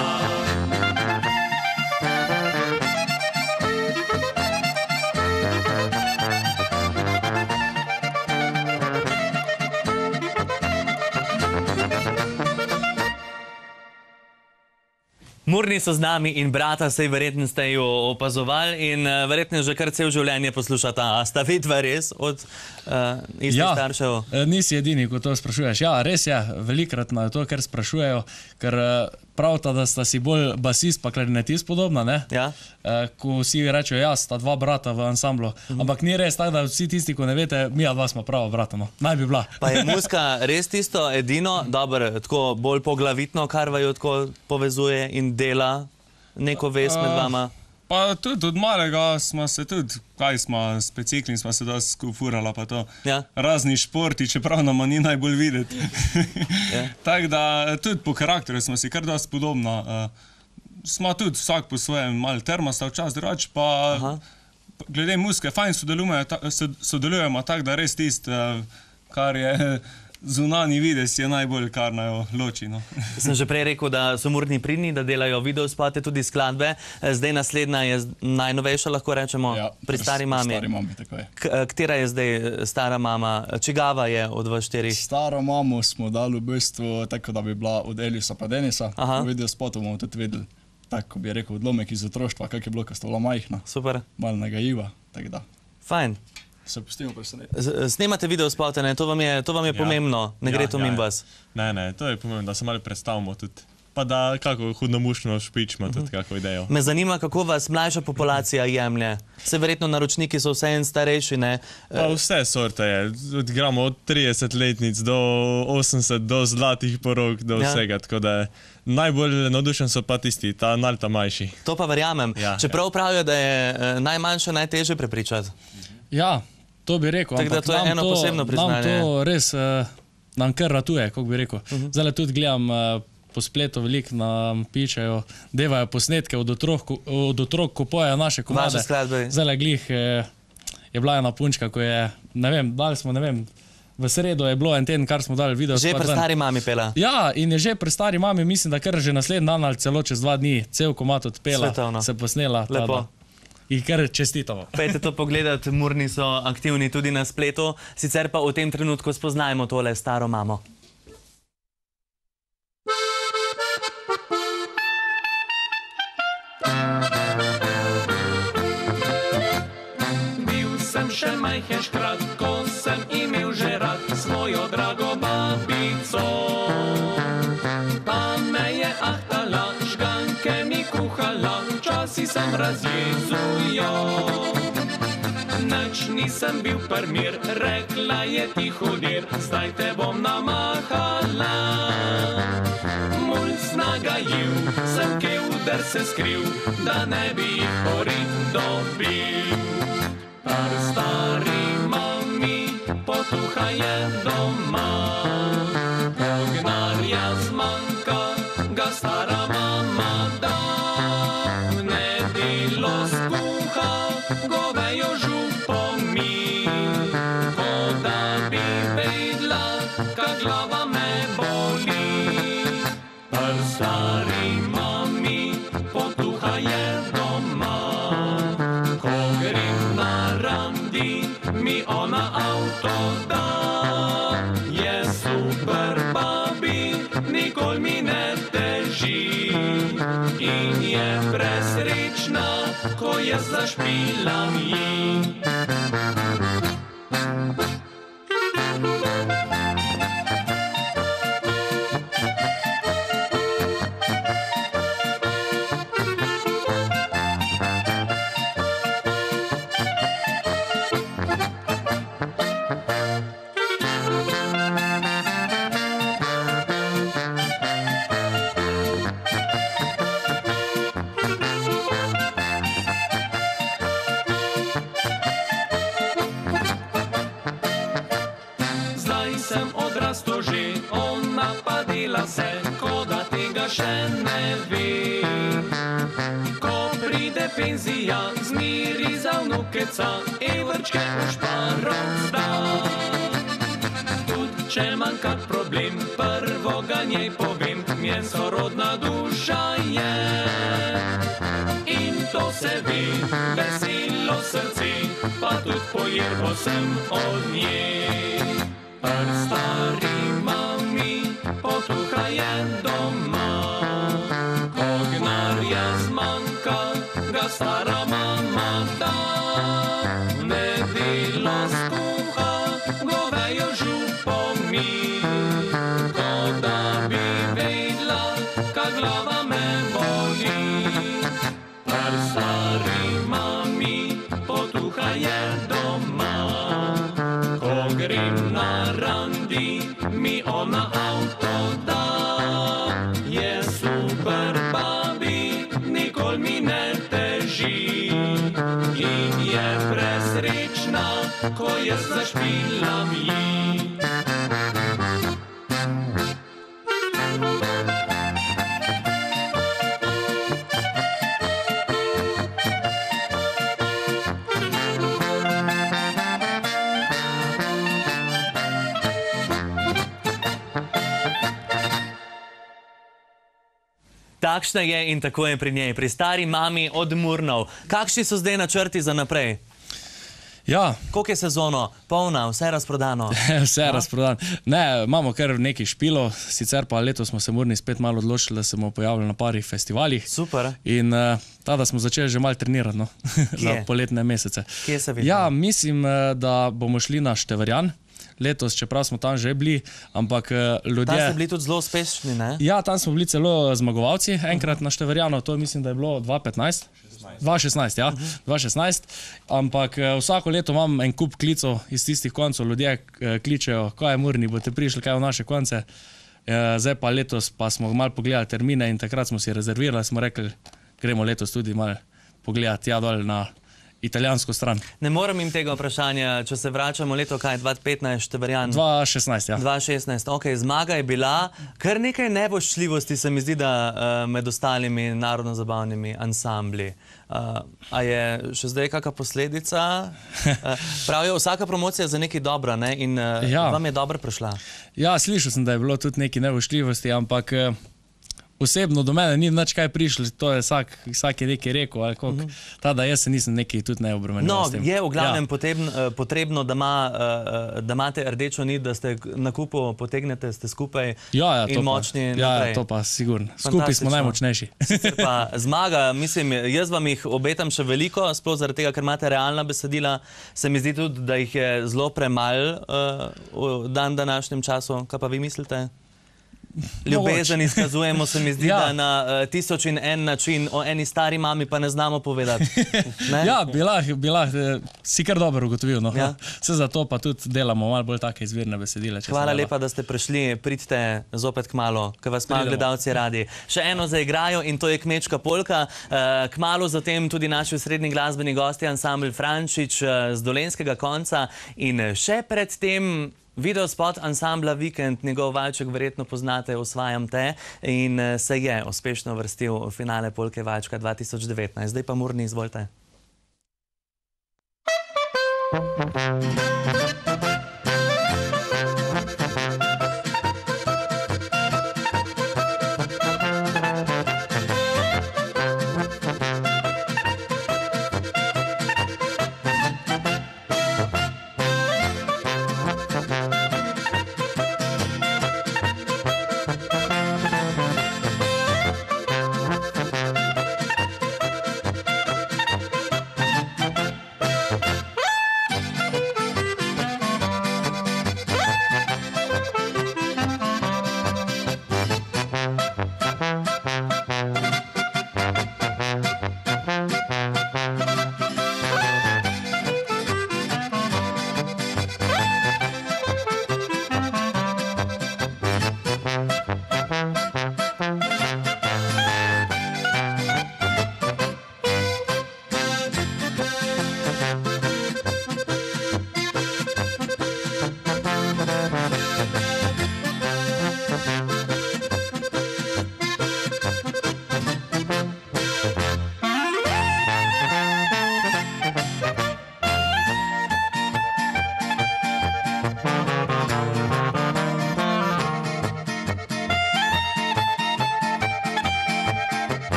Murni so z nami in brata, sej verjetno ste jo opazovali in verjetno že kar cel življenje poslušata. A sta vidva res od istih staršev? Nisi edini, ko to sprašuješ. Ja, res je, velikrat na to, ker sprašujejo, ker pravita, da sta si bolj basist pa klarinetist podobna, ne? Ja. Ko vsi rečejo, ja, sta dva brata v ansamblu. Ampak ni res tako, da vsi tisti, ko ne vete, mi dva smo prava brata, no. Naj bi bila. Pa je muzika res tisto edino, dobro, tako bolj poglavitno, kar vaju tako povezuje in dela neko vez med vama? Pa tudi od malega smo se tudi, kaj smo, specikli smo se dosti skufurala pa to. Razni športi, čeprav nama ni najbolj videti. Tako da tudi po karakteru smo si kar dosti podobna. Smo tudi vsak po svojem malo termasta včas drugače, pa glede muzike fajn sodelujemo tako, da res tisto, kar je zunanji videz je najbolj, kar naj loči. No. Sem že prej rekel, da so Murni pridni, da delajo videospote, tudi skladbe. Zdaj naslednja je najnovejša, lahko rečemo, pri Stari mami. Stari mami, tako je. Katera je zdaj Stara mama? Čigava je od vas štirih? Staro mamo smo dali v bistvu tako, da bi bila od Elisa pa Denisa. V videospotu bomo tudi videli, tako bi rekel, odlomek iz otroštva, kak je bilo, ko sta bila majhna. Super. Malo nagajiva, tako da. Fajn. Se pustimo preseneti. Snemate videospote, ne? To vam je pomembno, ne gre to mimo vas. Ne, to je pomembno, da se malo predstavimo tudi. Pa da kako hudnomušno špičimo tudi kako idejo. Me zanima, kako vas mlajša populacija jemlje. Vse verjetno naročniki so vse en starejši, ne? Pa vse sorte je. Igramo od 30-letnic do 80, do zlatih porok, do vsega. Tako da najbolj navdušen so pa tisti, ta nalta majši. To pa verjamem. Čeprav pravijo, da je najmanjše najtežje prepričati. Ja, to bi rekel. Tako da to je eno posebno priznanje. Nam to res nam kar ratuje, kako bi rekel. Zdaj tudi gledam po spletu veliko nam pičejo, devajo posnetke od otrok, ko pojejo naše komade. Vaše skladbe. Zdaj glih je bila ena punčka, ko je, ne vem, dali smo, ne vem, v sredo je bilo en teden, kar smo dali video. Že pri Stari mami pela. Ja, in je že pri Stari mami, mislim, da kar že naslednji dan ali celo čez 2 dni cel komad odpela, se posnela. Lepo. In kar čestitamo. Pejte to pogledati, Murni so aktivni tudi na spletu, sicer pa v tem trenutku spoznajmo tole Staro mamo. Bil sem še majhen škrat, ko sem imel že rad svojo drago babico. Pa me je ahtala, žganke mi kuhala, včasih sem razjezujo. Nič nisem bil primir, rekla je ti hodir, zdaj te bom namahala. Mulj nagajil, sem kevder se skril, da ne bi jih porit dobil. Par Stari mami potuha je doma, ognarja zmanjka, ga Stara mama da. V nedelo skuha govejo župo mi, ko da bi vedla, kak glava me boli. Par Stari mami potuha je doma, ko grem na randi, mi ona avto da. Je super babi, nikoli mi ne teži, in je presrečna, ko jaz zašpilam ji. Sem odrasto že, ona pa dela se, ko da tega še ne ve. Ko pride penzija, zmiri za vnukeca, evrčke v šparov zda. Tud, če manj kak problem, prvo ga njej povem, njen sorodna duša je. In to se ve, veselo srce, pa tudi pojerbo sem od nje. Par Stari mami potuha je doma, ognarja zmanjka, ga Stara mama da. V nedelo skuha govejo župo mi, ko da bi vedla, kak glava me boli. Par Stari mami potuha je doma, ko grem na randi, mi ona avto da. Je super babi, nikoli mi ne teži, in je presrečna, ko jaz zašpilam ji. Takšna je in tako je pri njej, pri stari mami od Murnov. Kakšni so zdaj načrti za naprej? Ja. Koliko je sezono? Polna, vse razprodano? Vse razprodano. Ne, imamo kar nekaj špilov, sicer pa letos smo se Murni spet malo odločili, da se bomo pojavili na parih festivalih. Super. In tada smo začeli že malo trenirati, no, za poletne mesece. Kje se vidimo? Ja, mislim, da bomo šli na Števerjan. Letos, čeprav smo tam že bili, ampak ljudje... Tam ste bili tudi zelo uspešni, ne? Ja, tam smo bili celo zmagovalci, enkrat na Števerjanu, to mislim, da je bilo 2015. 2016, ja, 2016, ampak vsako leto imam en kup klicov iz tistih koncov, ljudje kličejo, kaj je Murni, boste prišli kaj v naše konce. Zdaj pa letos pa smo malo pogledali termine in takrat smo si rezervirali, smo rekli, gremo letos tudi malo pogledati tja dol na italijansko stran. Ne morem jim tega vprašanja, če se vračamo leto, kaj je 2015, Števerjan? 2016, ja. 2016, ok, zmaga je bila. Kar nekaj nevoščljivosti se mi zdi, da med ostalimi narodno-zabavnimi ansambli. A je še zdaj kakšna posledica? Pravijo, vsaka promocija za nekaj dobra, ne? In vam je dobro prišla. Ja, slišal sem, da je bilo tudi nekaj nevoščljivosti, ampak osebno do mene ni nič kaj prišlo, to je vsak je nekaj rekel, ali koliko. Tada jaz se nisem nekaj tudi ne obremenil s tem. No, je v glavnem potrebno, da imate rdečo nit, da ste na kupu potegnete, ste skupaj in močni naprej. Ja, to pa sigurno. Skupaj smo najmočnejši. Sicer pa zmaga, mislim, jaz vam jih obetam še veliko, sploh zaradi tega, ker imate realna besedila. Se mi zdi tudi, da jih je zelo premal v današnjem času. Kaj pa vi mislite? Ljubezen izkazujemo, se mi zdi, da na 1001 način, o eni stari mami pa ne znamo povedati. Ja, bila, si kar dobro ugotovil. Vse zato pa tudi delamo malo bolj take izvirne besedile. Hvala lepa, da ste prišli, pridite zopet kmalo, ker vas imajo gledalci radi. Še eno zaigrajo in to je Kmečka polka. Kmalu zatem tudi naši osrednji glasbeni gosti, ansambl Frančič z Dolenjskega konca in še pred tem videospot ansambla Vikend, njegov valček verjetno poznate, Osvajam te, in se je uspešno vrstil v finale Polke valčka 2019. Zdaj pa Murni, izvolite.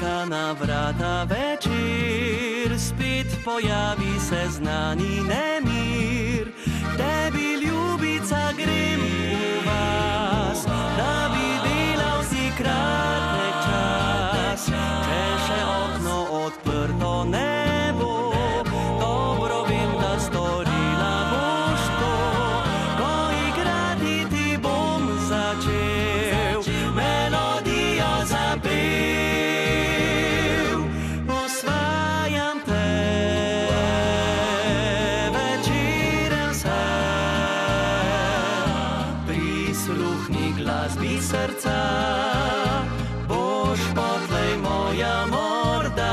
odprta na vrata večer, spet pojavi se znani nemir. Tebi, ljubica, grem v vas, da bi delal si kratek čas. Če še okno odprto ne bo, dobro vem, da storila boš to. Ko igrati ti bom začel, melodijo zapel. Osvajam te, večerem se, prisluhni glasbi srca, boš potlej moja morda.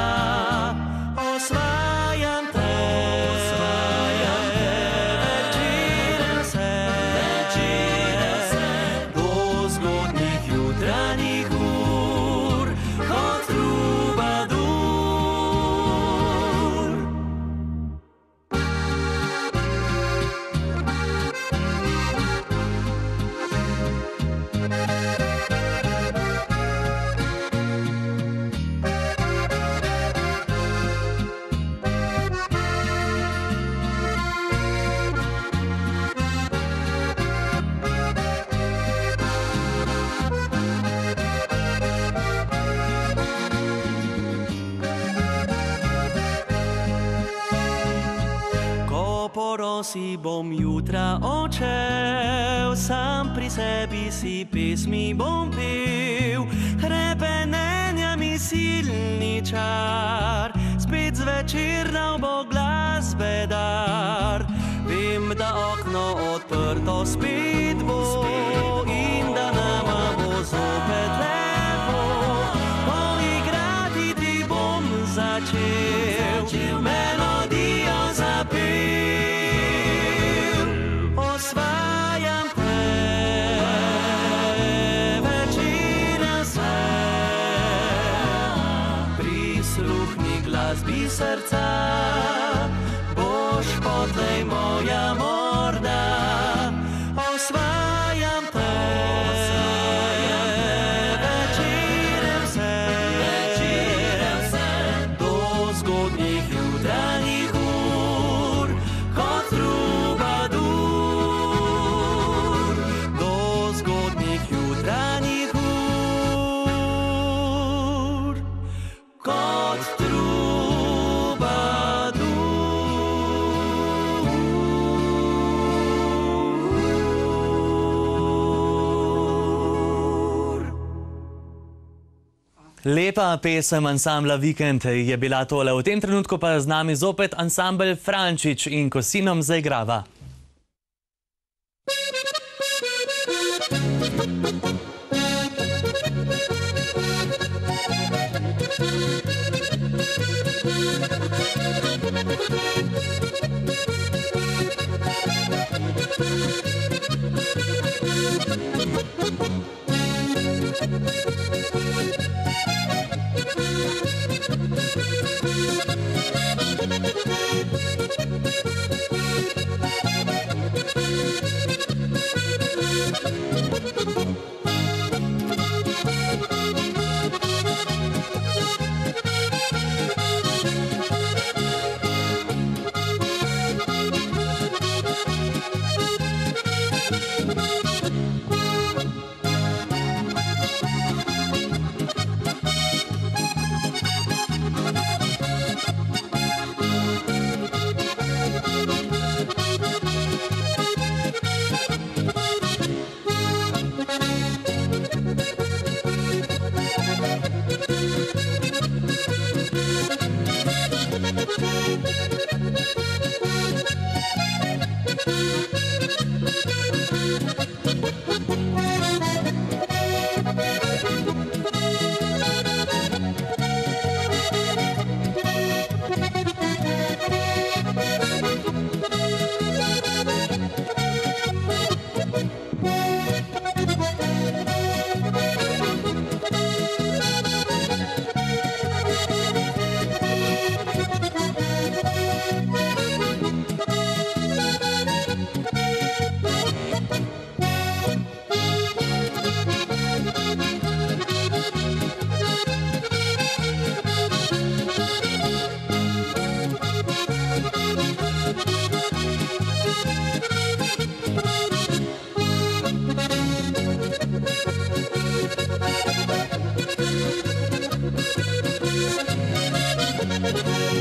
Osvajam te, večerem se, do zgodnjih jutranjih ur, kot trubadur. Ko porosi bom jutra odšel, sam pri sebi si pesmi bom pel. Hrepenenja mi silni čar, spet zvečer dal bo glasbe dar. Vem, da okno odprto spet bo in da nama bo zopet lepo. Poigrati ti bom začel, melodijo zapel. Osvajam te, večerem se, prisluhni glasbi srca, boš potlej moja morda. Osvajam te, večerem se, do zgodnjih jutranjih ur, kot trubadur. Do zgodnjih jutranjih ur, kot Lepa pesem ansambla Vikend je bila tole. V tem trenutku pa z nami zopet ansambel Frančič in Ko sinom zaigrava.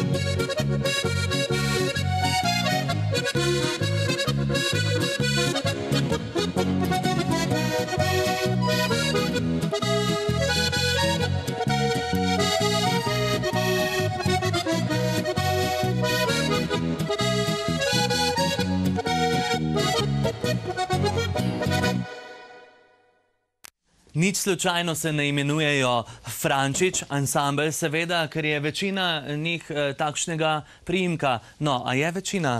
Nič slučajno se ne imenujejo Frančič ansambel, seveda, ker je večina njih takšnega priimka. No, a je večina?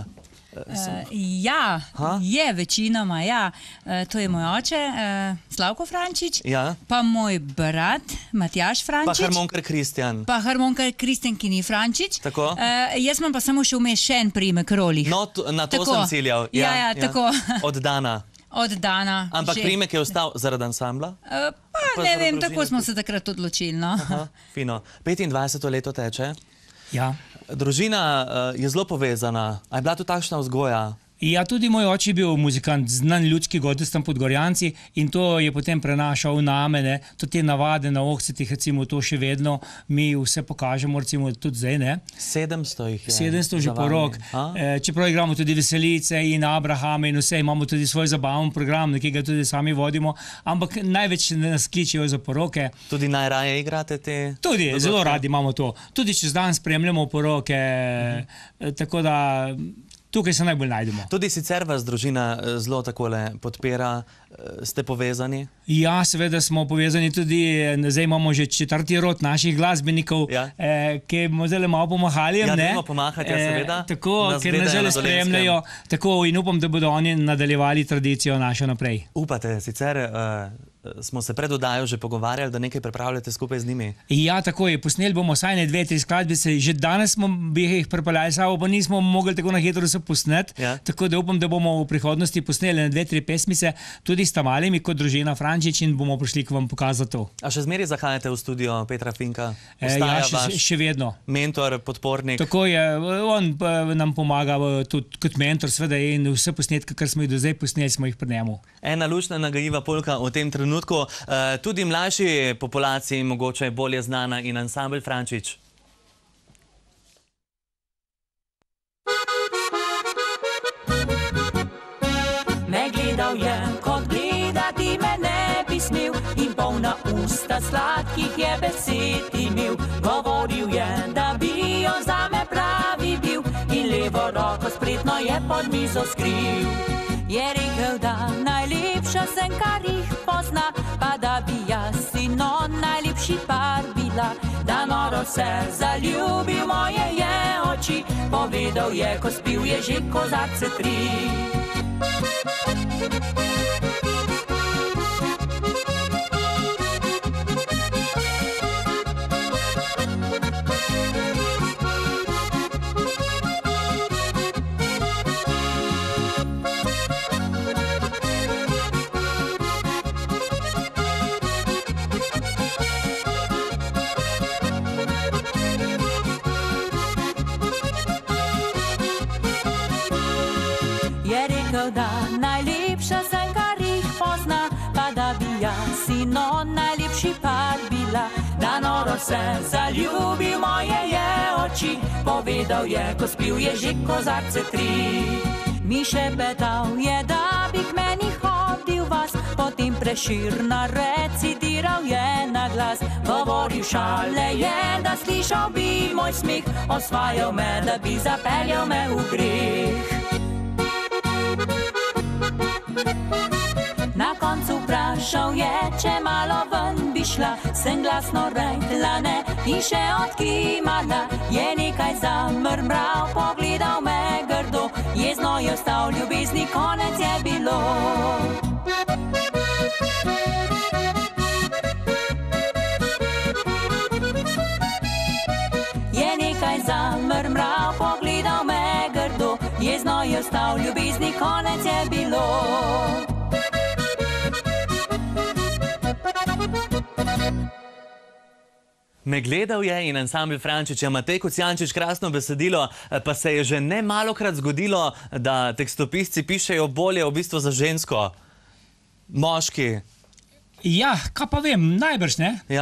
Ja, je večinoma, ja. To je moj oče, Slavko Frančič, pa moj brat, Matjaž Frančič. Pa harmonikar Kristjan. Pa harmonikar Kristjan, ki ni Frančič. Tako? Jaz imam pa samo še vmes še en priimek Rolih. No, na to sem ciljal. Ja, tako. Od Dana. Od Dana. Ampak priimek je ostal zaradi ansambla? Pa ne vem, tako smo se takrat odločili, no. Fino. 25. leto teče? Ja. Družina je zelo povezana. A je bila to takšna vzgoja? Ja, tudi moj oče je bil muzikant, znan ljudski godec tam pod Gorjanci in to je potem prenašal na mene, to te navade na ohcetih, recimo to še vedno mi vse pokažemo, recimo tudi zdaj, ne? 700 jih je. 700 že porok. Čeprav igramo tudi Veselice in Abrahame in vse, imamo tudi svoj zabaven program, ki ga tudi sami vodimo, ampak največ nas kličejo za poroke. Tudi najraje igrate te? Tudi, zelo radi imamo to. Tudi čez dan spremljamo poroke, tako da tukaj se najbolj najdemo. Tudi sicer vas družina zelo takole podpira, ste povezani? Ja, seveda smo povezani tudi, zdaj imamo že 4. rod naših glasbenikov, ki bomo zdaj malo pomahali. Ja, dajmo pomahati, seveda. Tako, ker nas zdaj spremljajo, tako in upam, da bodo oni nadaljevali tradicijo našo naprej. Upate, sicer smo se pred oddajo že pogovarjali, da nekaj pripravljate skupaj z njimi? Ja, tako je. Posneli bomo vsaj 2-3 skladbice. Že danes smo bi jih pripeljali sabo, pa nismo mogli tako na hitro se posneti. Tako da upam, da bomo v prihodnosti posneli 2-3 pesmice tudi s tamalimi kot družina Frančič in bomo prišli k vam pokazati to. A še zmeraj zahajate v studio Petra Finka? Ja, še vedno. Mentor, podpornik? Tako je. On nam pomaga tudi kot mentor, seveda, in vse posnetke, kar smo jih do zdaj posneli, smo jih pri njemu. Ena luštna nagajiva polka v tem trenutku. Tudi mlajši populaciji mogoče je bolje znana in ansambel Frančič. Me gledal je, kot gledati me ne bi smel, in polna usta sladkih je besed imel. Govoril je, da bi jo zame pravi bil, in levo roko spretno je pod mizo skril. Je rekel, da najlepša sem, kar jih pozna, pa da bi jaz sino najlepši par bila, da noro se zaljubil moje je oči, povedal je, ko spil je že kozarce 3. Da najlepša sem, kar jih pozna, pa da bi jaz sino najlepši par bila, da noro se zaljubil moje je oči, povedal je, ko spil je že kozarce 3. Mi še petal je, da bi k meni hodil vas, potem Preširna recidiral je na glas, govoril šale je, da slišal bi moj smeh, osvajal me, da bi zapeljal me v greh. Na koncu vprašal je, če malo ven bi šla, sem glasno rekla ne in še odkimala. Je nekaj zamrmral, pogledal me grdo, jezno je ostal, ljubezni konec je bilo. Je nekaj zamrmral, pogledal me grdo, jezno je ostal, ljubezni konec je bilo. Me gledal je in ansambel Frančič, Matej Kocijančič, krasno besedilo, pa se je že ne malokrat zgodilo, da tekstopisci pišejo bolje v bistvu za žensko. Moški. Ja, kaj pa vem, najbrž ne. Ja?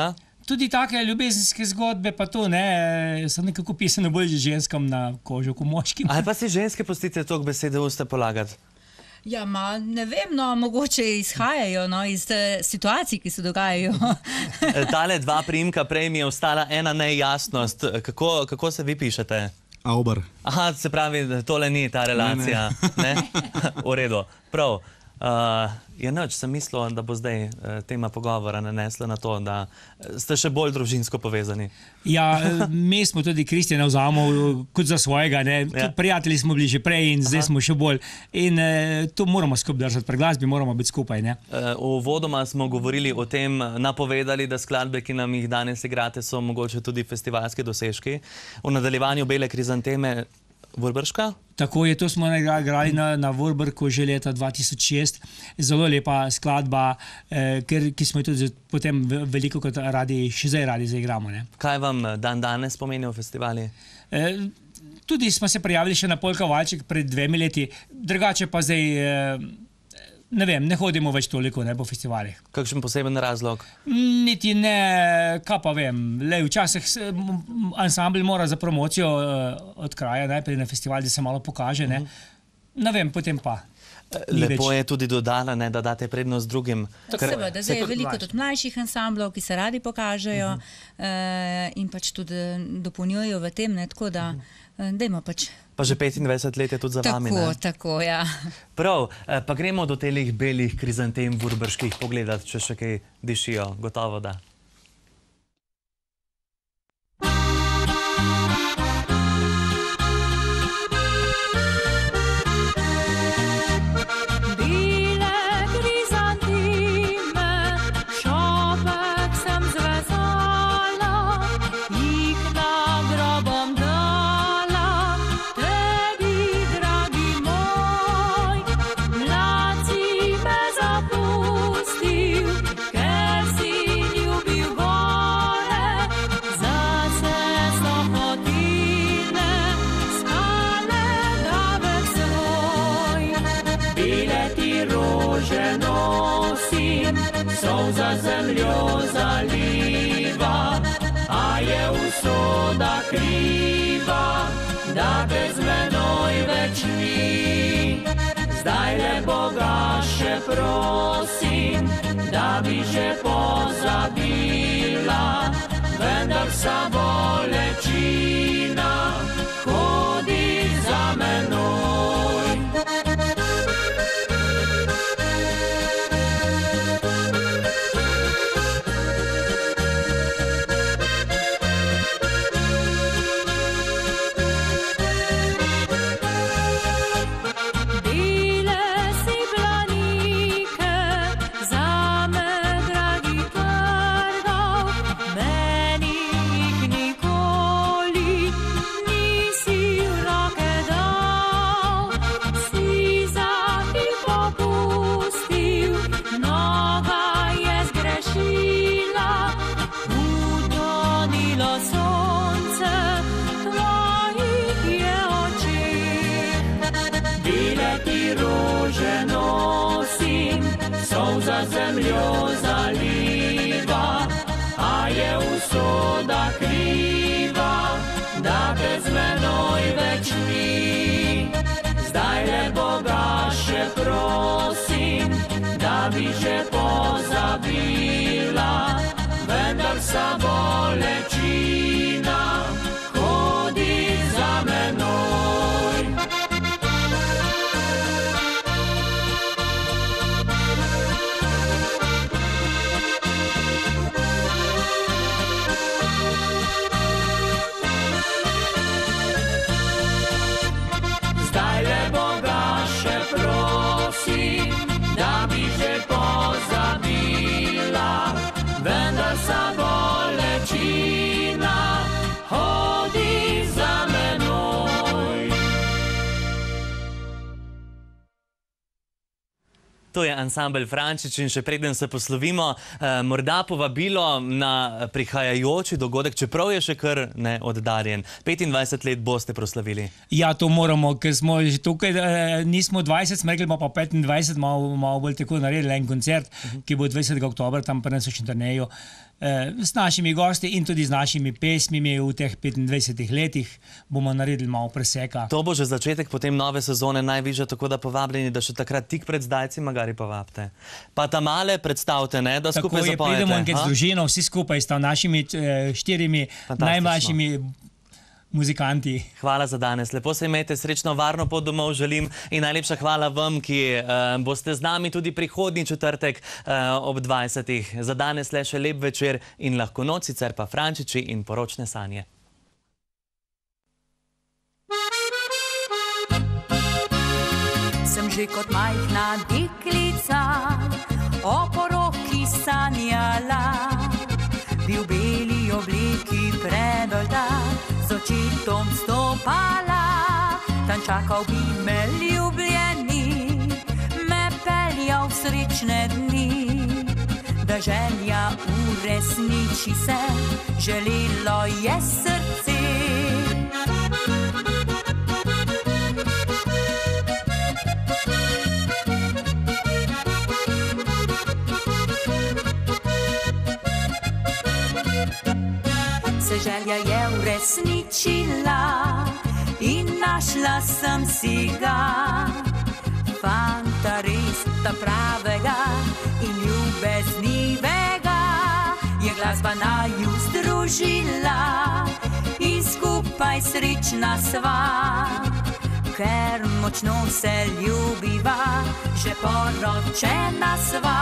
Tudi take ljubezenske zgodbe, pa to ne, so nekako pisane bolj ženskam na kožo, kot moškim. Ali pa si ženske pustite toliko besede v usta polagati? Ja, ne vem, no, mogoče izhajajo iz situacij, ki se dogajajo. Tale dva priimka prej mi je ostala ena nejasnost. Kako se vi pišete? Auber. Aha, se pravi, tole ni ta relacija. Ne? V redu. Prav. Ja, noč sem mislil, da bo zdaj tema pogovora nanesla na to, da ste še bolj družinsko povezani. Ja, mi smo tudi Kristjana vzamemo kot za svojega, ne. Prijatelji smo bili že prej in zdaj smo še bolj. In to moramo skupaj držati, pri glasbi moramo biti skupaj, ne. Uvodoma smo govorili o tem, napovedali, da skladbe, ki nam jih danes igrate, so mogoče tudi festivalski dosežki. V nadaljevanju Bele krizanteme Vurberška? Tako je, to smo igrali na Vurberku že leta 2006. Zelo lepa skladba, ki smo jo tudi potem veliko kot še zdaj radi zaigramo. Kaj vam danes pomenijo festivali? Tudi smo se prijavili še na Polka Valček pred 2 leti, drugače pa zdaj, ne vem, ne hodimo več toliko po festivalih. Kakšen poseben razlog? Niti ne, kaj pa vem, včasih ansambl mora za promocijo od kraja najprej na festival, da se malo pokaže, ne vem, potem pa. Lepo je tudi dodala, da date prednost drugim. Seveda, zdaj je veliko tudi mlajših ansamblov, ki se radi pokažejo in pač tudi dopolnjujejo v tem, tako da dajmo pač. Pa že 25 let je tudi za vami, ne? Tako, ja. Prav, pa gremo do telih belih krizantem vurberških pogledati, če še kaj dišijo, gotovo da. Solza zemljo zaliva, a je usoda kriva, da bez menoj več ni. Zdaj le Boga še prosim, da bi že pozabila, vendar sa bolečina hodi za menoj. Solza zemljo zaliva, a je usoda kriva, da bez menoj več ni. Zdaj le Boga še prosim, da bi že pozabila, vendar sa bolečina hodi za menoj. Da bi že pozabila, vendar sa bolečina hodi za menoj. To je ansambel Frančič in še preden se poslovimo, morda povabilo na prihajajoči dogodek, čeprav je še kar neoddarjen. 25 let boste proslavili. Ja, to moramo, ker smo že tukaj, nismo 20, smo rekli, pa 25, malo bolj tako naredili en koncert, ki bo 20. oktobra, tam pri nas v Šentjerneju. s našimi gosti in tudi z našimi pesmimi v teh 25 letih bomo naredili malo preseka. To bo že začetek potem nove sezone najvišje, tako da povabljeni, da še takrat tik pred zdajci magari povabite. Pa ta male predstavite, ne, da skupaj zapojete. Tako je, pridemo enkrat z družino, vsi skupaj sta našimi 4 najmlajšimi muzikanti. Hvala za danes. Lepo se imejte, srečno, varno pot domov želim in najlepša hvala vam, ki boste z nami tudi prihodnji četrtek ob 20. Za danes le še lep večer in lahko noč, sicer pa Frančiči in poročne sanje. Sem že kot majhna deklica o poroki sanjala, bi v beli obliki pred oltar z očetom stopala, tam čakal bi me ljubljeni, me peljal v srečne dni, da želja uresniči se, želelo je srce. Želja je uresničila in našla sem si ga, fanta res ta pravega in ljubeznivega. Je glasba naju združila in skupaj srečna sva, ker močno se ljubiva, že poročena sva.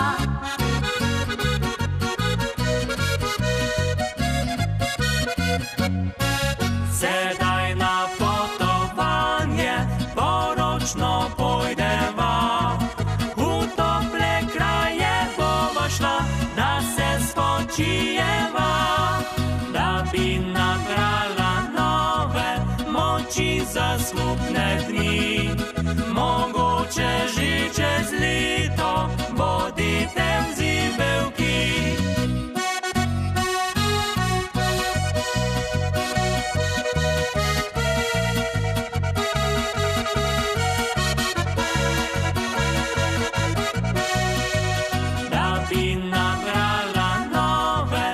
Sedaj na potovanje poročno pojdeva, v tople kraje bova šla, da se spočijeva, da bi nabrala nove moči za skupne dni. Mogoče že čez leto bodite vzibevki.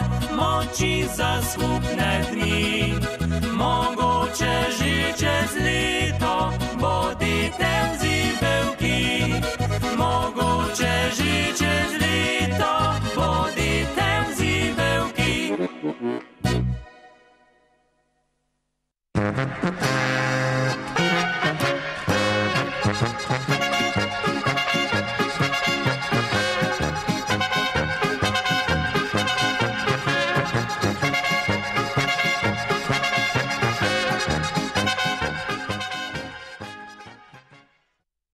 Za skupne dni, mogoče že čez leto.